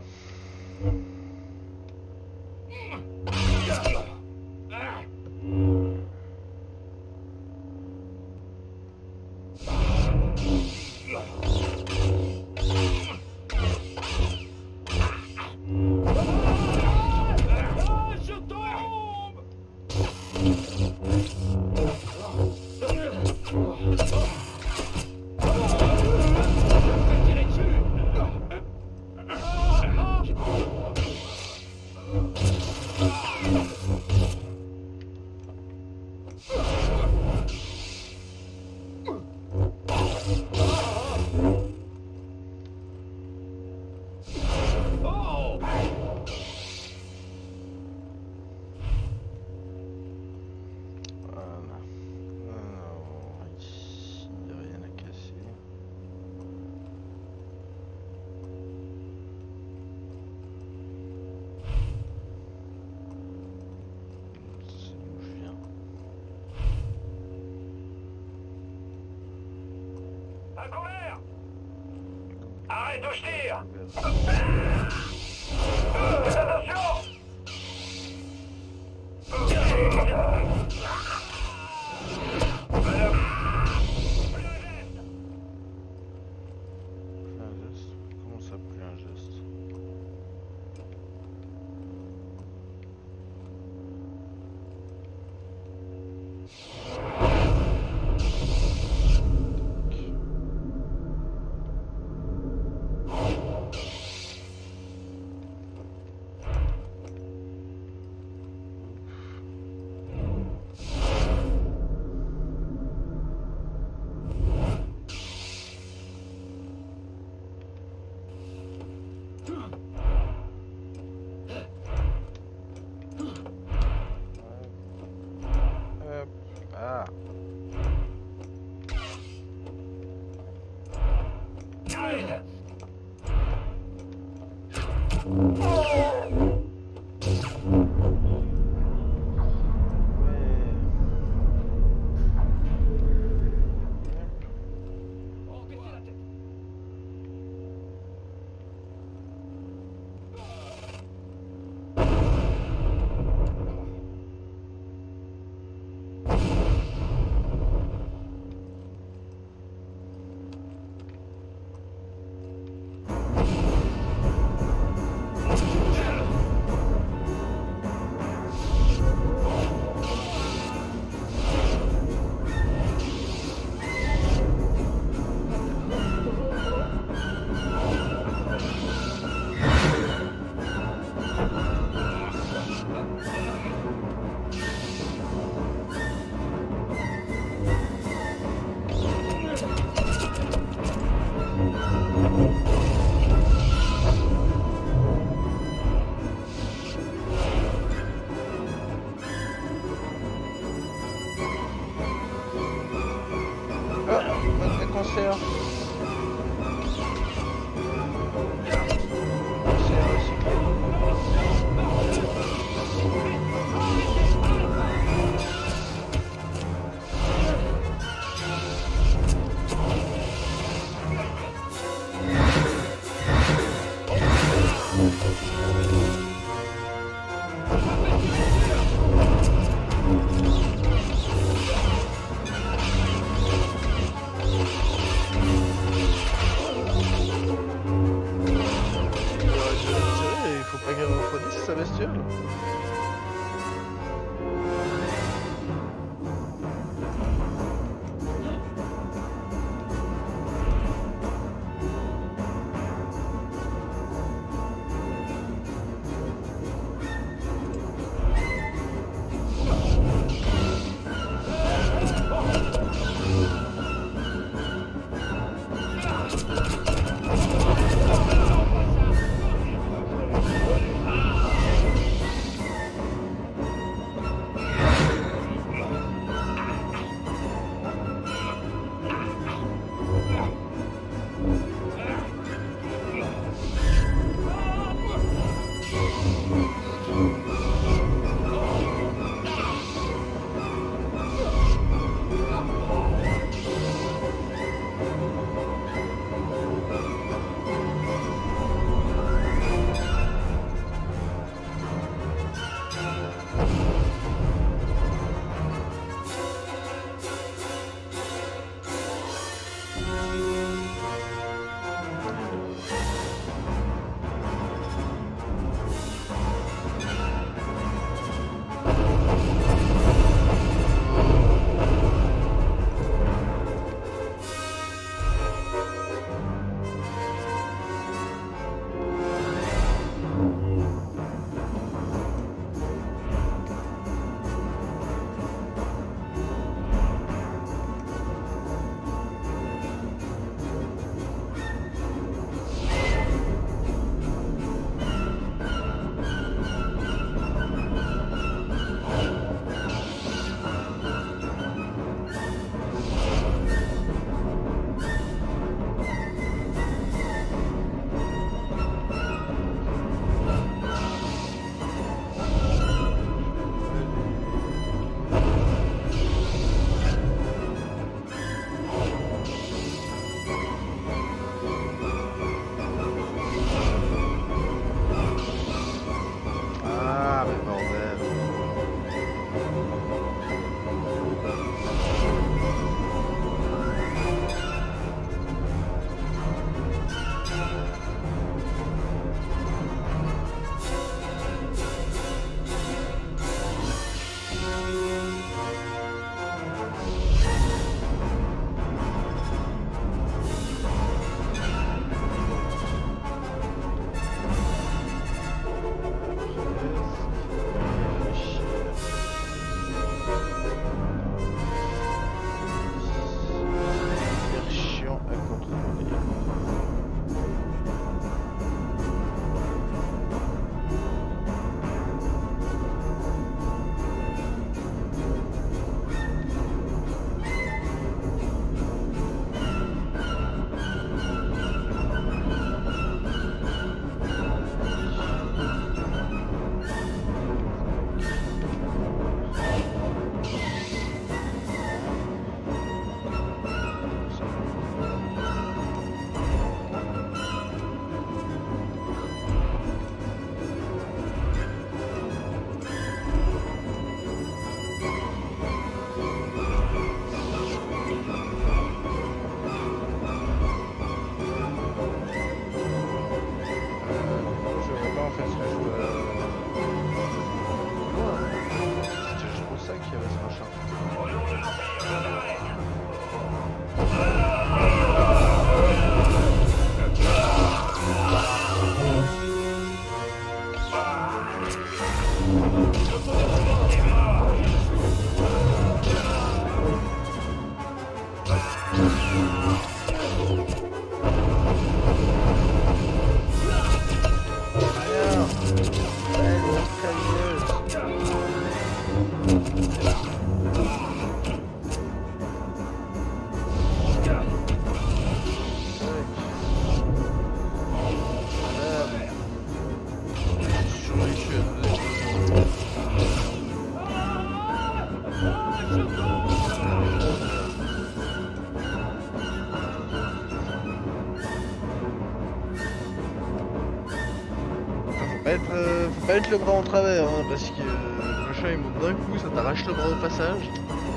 Je tombe. Tirez dessus. Arrête où je tire. Attention. Comment ça, plus un geste? Ah. Concert. Sa bestiole. Faut pas être le bras en travers, hein, parce que le machin il monte d'un coup, ça t'arrache le bras au passage.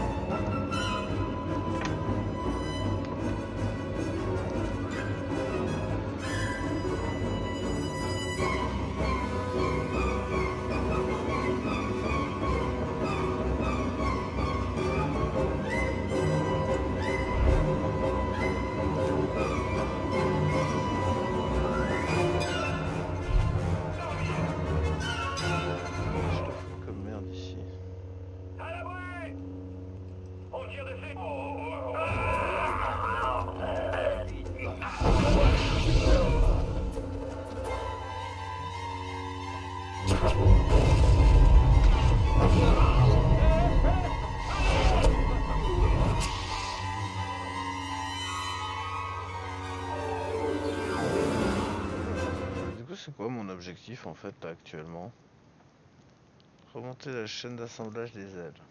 C'est quoi mon objectif en fait là actuellement? Remonter la chaîne d'assemblage des ailes.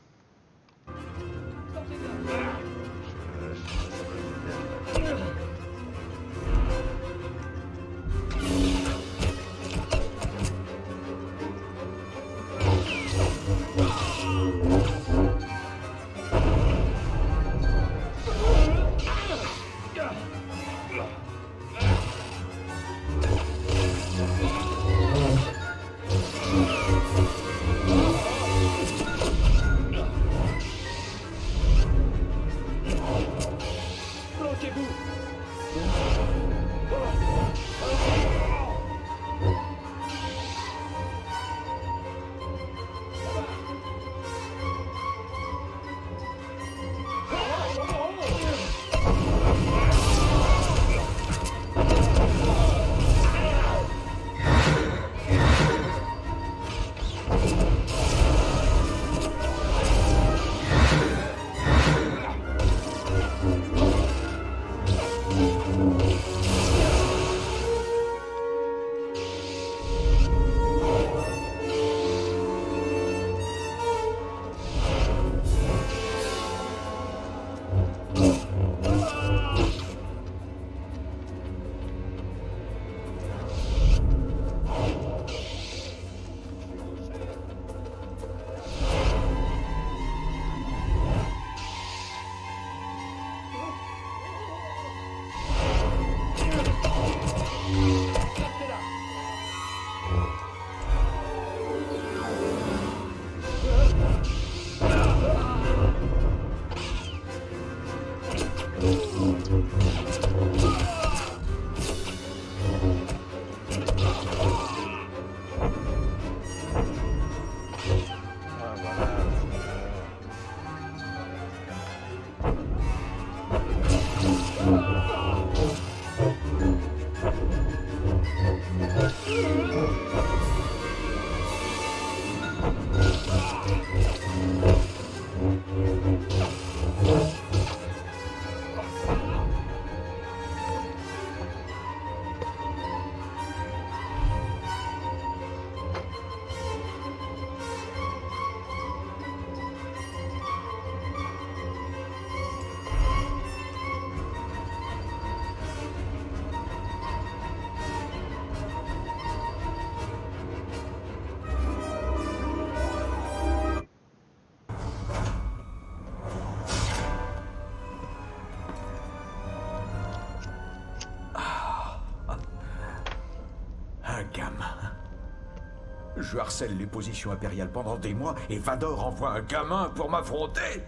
Je harcèle les positions impériales pendant des mois et Vador envoie un gamin pour m'affronter?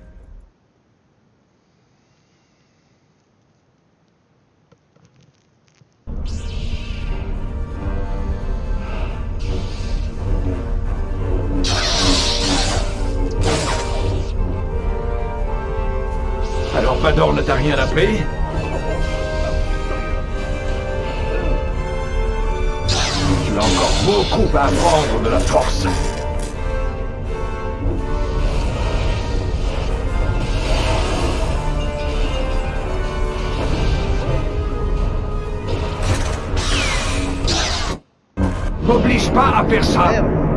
Vador ne t'a rien appris? Tu as encore beaucoup à apprendre de la force. M'oblige pas à faire ça.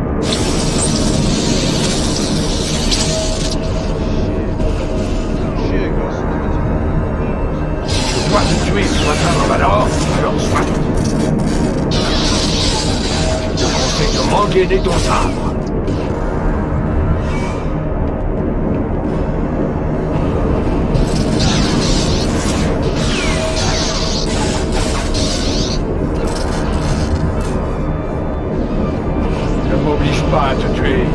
Tu dois te tuer pour atteindre Vador, alors soit. Je te conseille de rengainer ton sabre. Ne m'oblige pas à te tuer.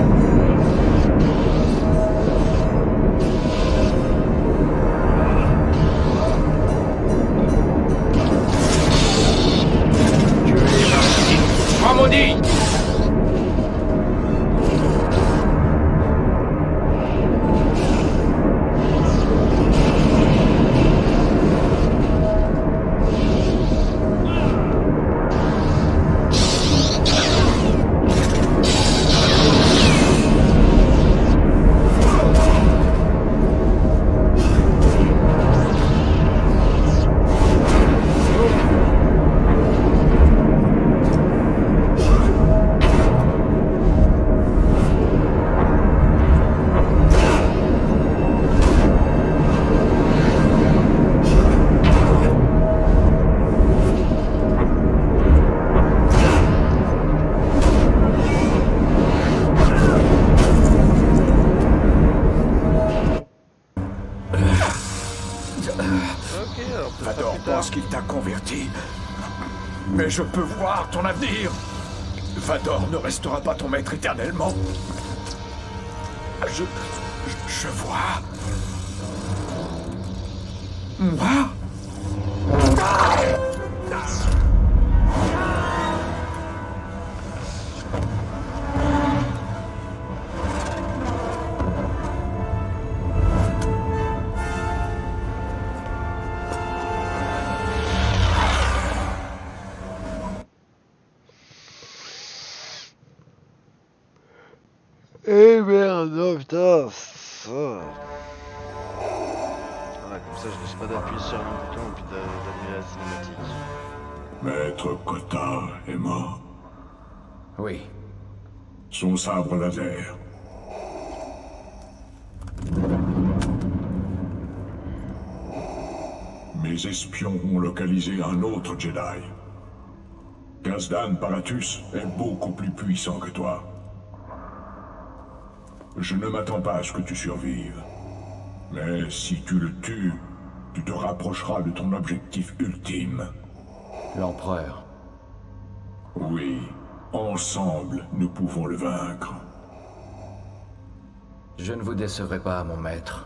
Maudit! Vador pense qu'il t'a converti. Mais je peux voir ton avenir. Vador ne restera pas ton maître éternellement. Je vois. Moi? Eh merde, non putain, ça. Voilà, comme ça je risque pas d'appuyer sur un bouton et puis d'annuler la cinématique. Maître Kota est mort. Oui. Son sabre laser. Mes espions ont localisé un autre Jedi. Kazdan Paratus est beaucoup plus puissant que toi. Je ne m'attends pas à ce que tu survives. Mais si tu le tues, tu te rapprocheras de ton objectif ultime. L'Empereur. Oui, ensemble, nous pouvons le vaincre. Je ne vous décevrai pas, mon maître.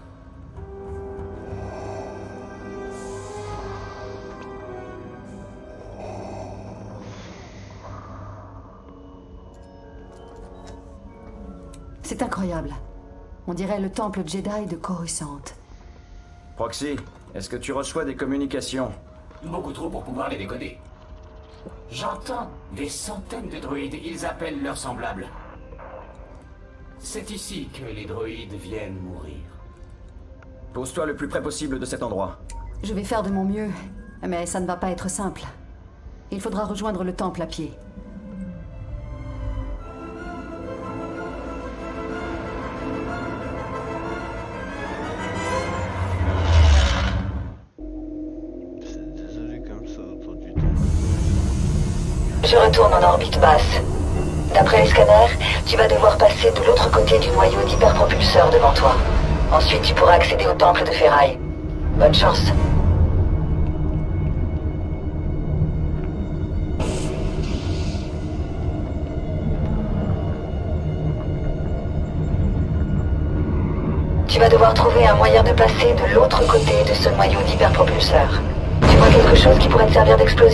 C'est incroyable. On dirait le temple Jedi de Coruscant. Proxy, est-ce que tu reçois des communications? Beaucoup trop pour pouvoir les décoder. J'entends des centaines de droïdes, ils appellent leurs semblables. C'est ici que les droïdes viennent mourir. Pose-toi le plus près possible de cet endroit. Je vais faire de mon mieux, mais ça ne va pas être simple. Il faudra rejoindre le temple à pied. Je retourne en orbite basse. D'après les scanners, tu vas devoir passer de l'autre côté du noyau d'hyperpropulseur devant toi. Ensuite, tu pourras accéder au temple de ferraille. Bonne chance. Tu vas devoir trouver un moyen de passer de l'autre côté de ce noyau d'hyperpropulseur. Tu vois quelque chose qui pourrait te servir d'explosif ?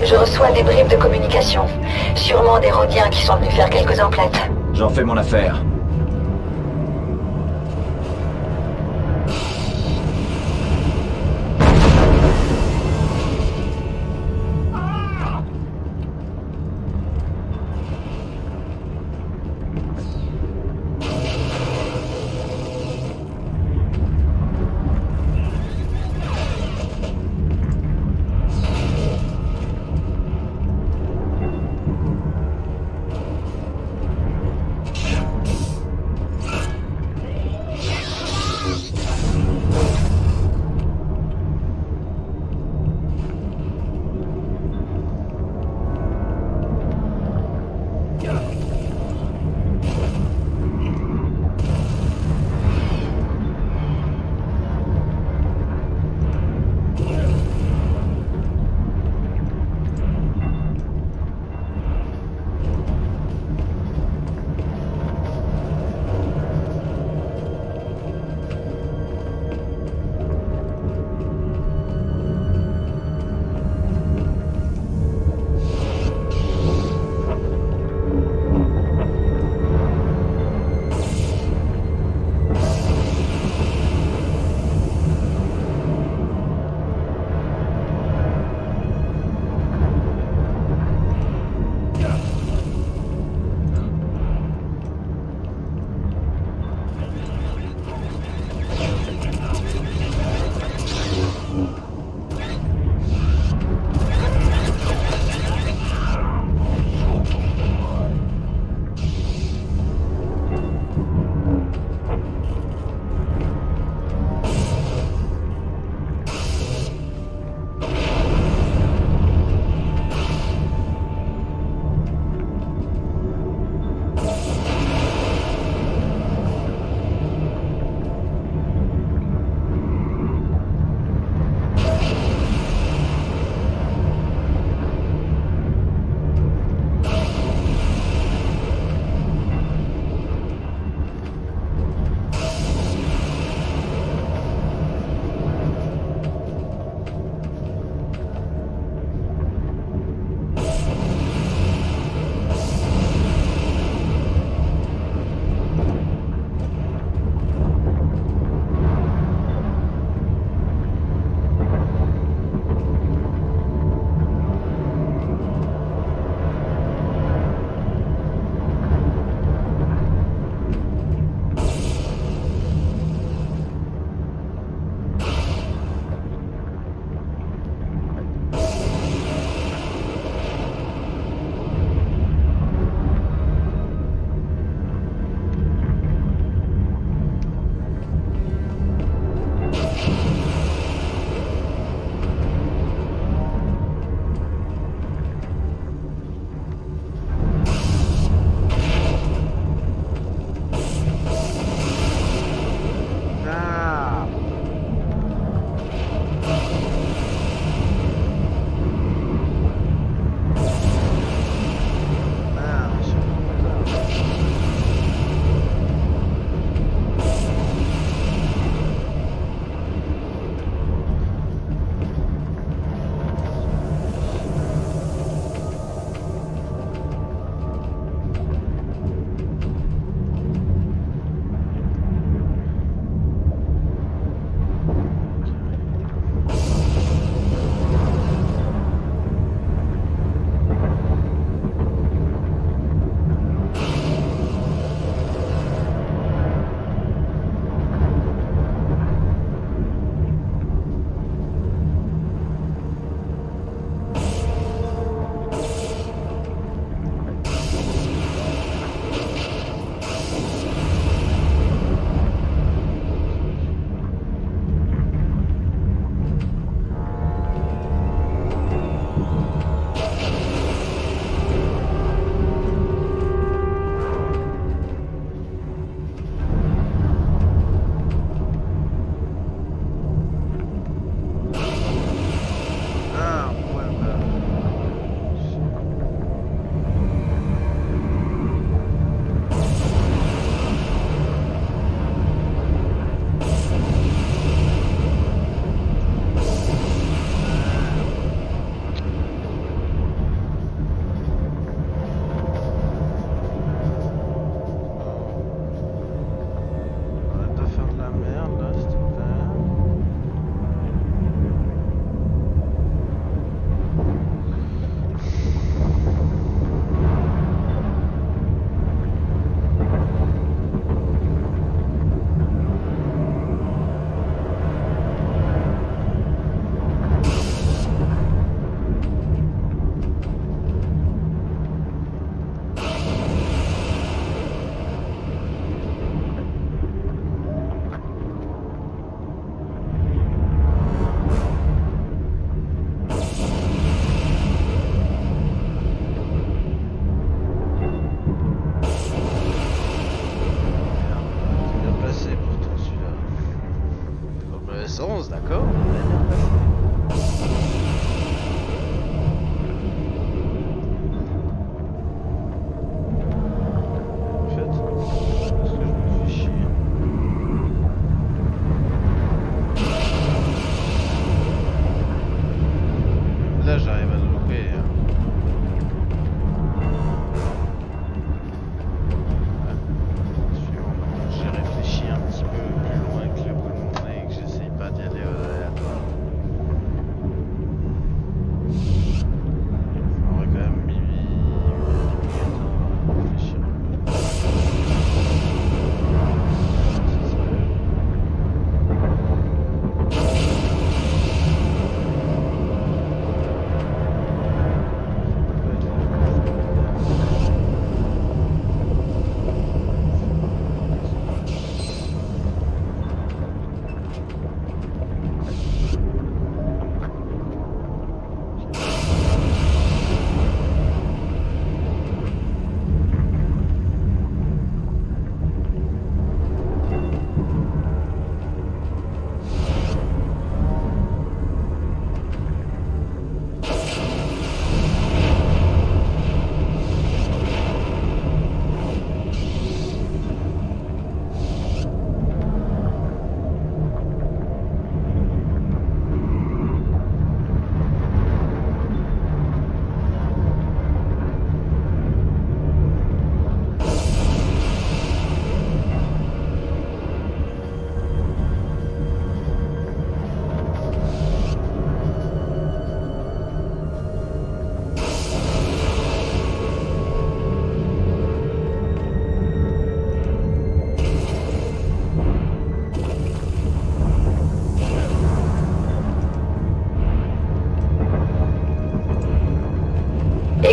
Je reçois des bribes de communication. Sûrement des Rhodiens qui sont venus faire quelques emplettes. J'en fais mon affaire.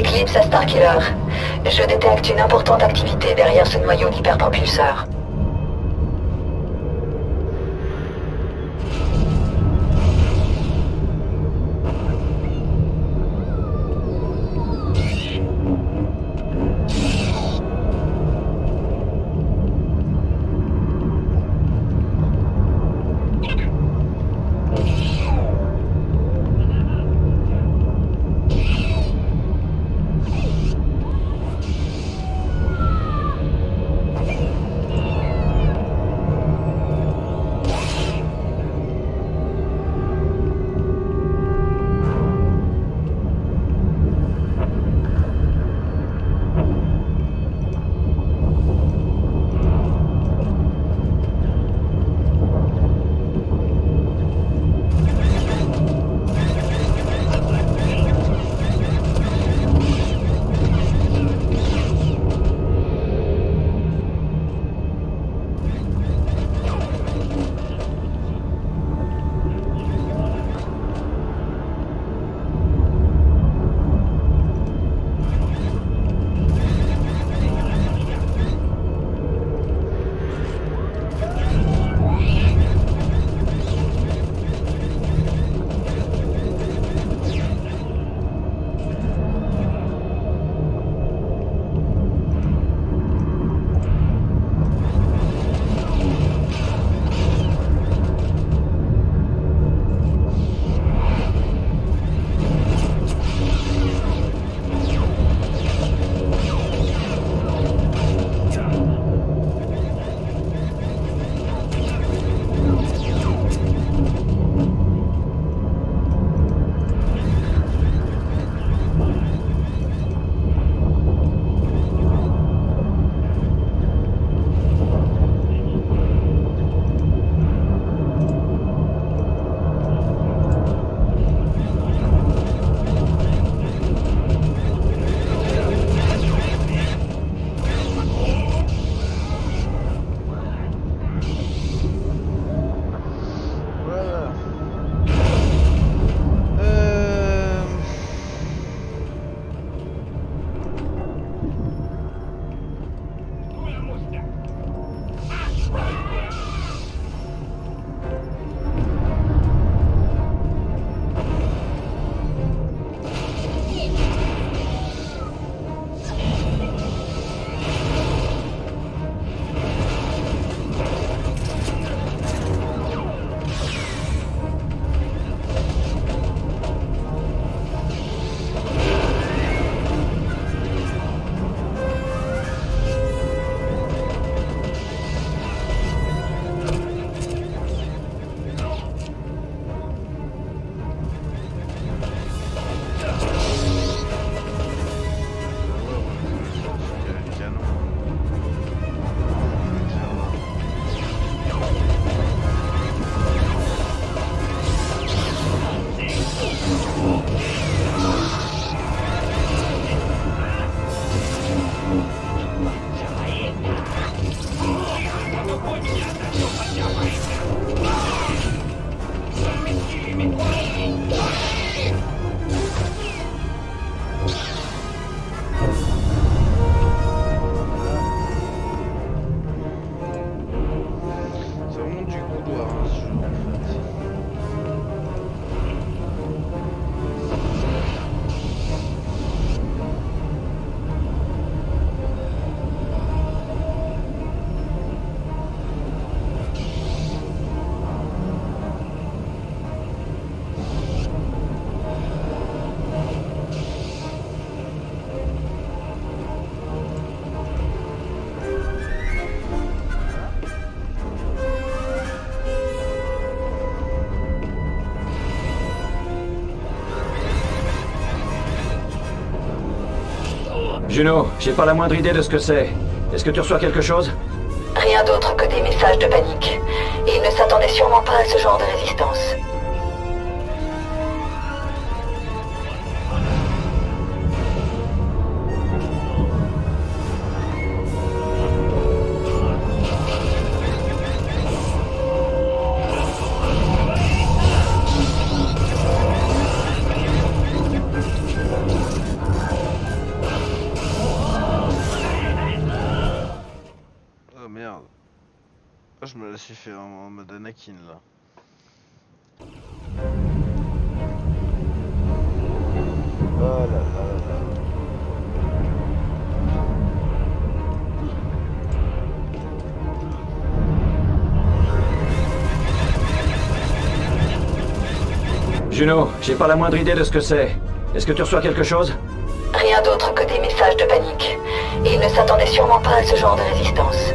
Eclipse à Starkiller. Je détecte une importante activité derrière ce noyau d'hyperpropulseur. Juno, j'ai pas la moindre idée de ce que c'est. Est-ce que tu reçois quelque chose? Rien d'autre que des messages de panique. Ils ne s'attendaient sûrement pas à ce genre de résistance. me suis fait en mode Anakin là. Oh là là là. Juno, j'ai pas la moindre idée de ce que c'est. Est-ce que tu reçois quelque chose? Rien d'autre que des messages de panique. Ils ne s'attendaient sûrement pas à ce genre de résistance.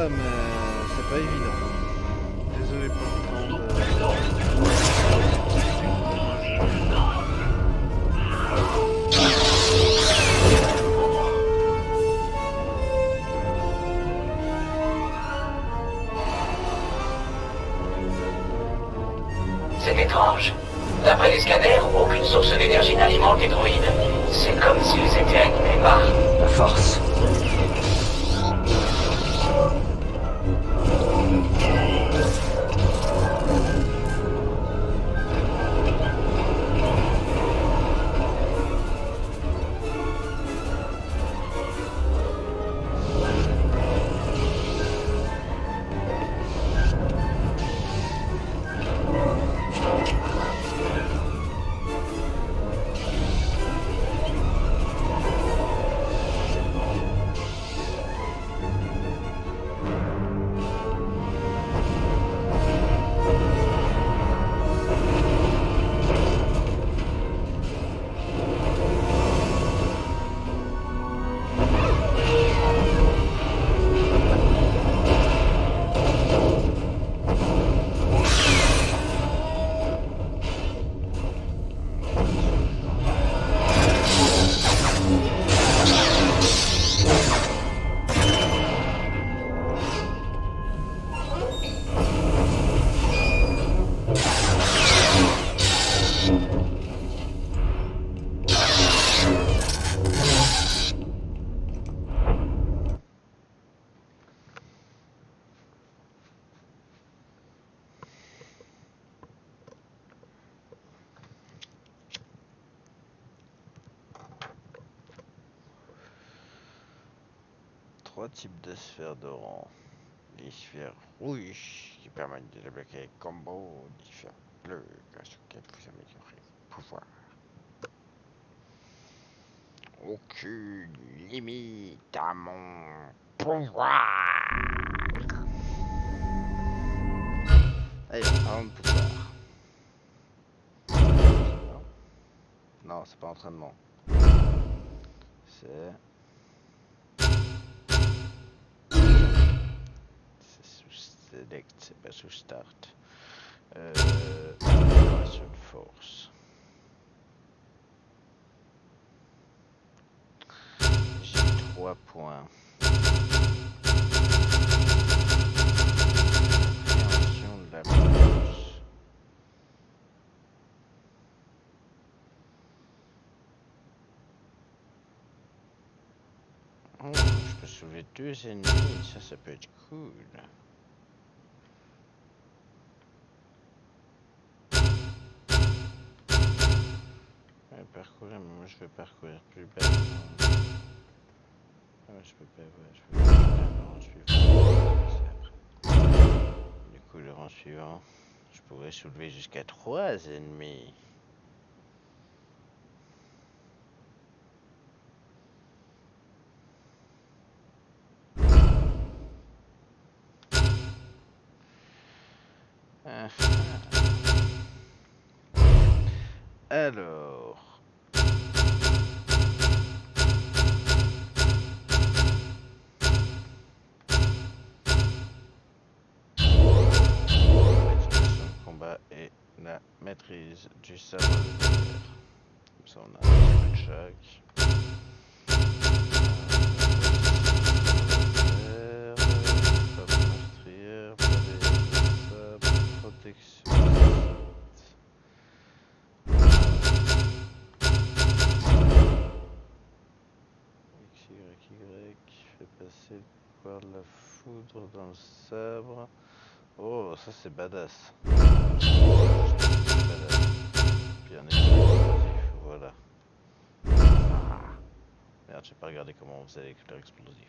ça, mais c'est pas évident. Désolé pour le temps de... C'est étrange. D'après les scanners, aucune source d'énergie n'alimente les droïdes. C'est comme s'ils étaient animés par la force. Trois types de sphères de rang. Les sphères rouges qui permettent de débloquer les combos, les sphères bleues grâce auxquelles vous améliorez vos pouvoirs. Aucune limite à mon pouvoir. Allez, parlons de pouvoir. Non, c'est pas entraînement. C'est select, c'est pas sous start. Amélioration de force. J'ai 3 points. Préhension de la force. Oh, je peux sauver 2 ennemis, ça peut être cool. Parcourir, mais moi je vais parcourir plus bas. Ah, je peux pas, ouais, je peux pas. Non, je suis du coup, le rang suivant, je pourrais soulever jusqu'à 3 ennemis. Alors... combat et la maîtrise du sabre de fer. Comme ça on a un peu de chaque. Protection. XY fait passer le pouvoir de la foudre dans le sabre. Oh, ça c'est badass. Puis un explosif, voilà. Merde, j'ai pas regardé comment on faisait l'éclair explosif.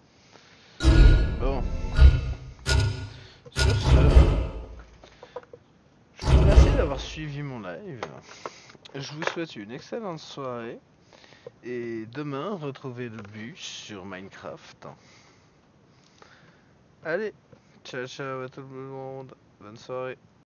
Bon. Sur ce, je vous remercie d'avoir suivi mon live. Je vous souhaite une excellente soirée. Et demain, retrouvez le bus sur Minecraft. Allez, ciao ciao à tout le monde. Bonne soirée.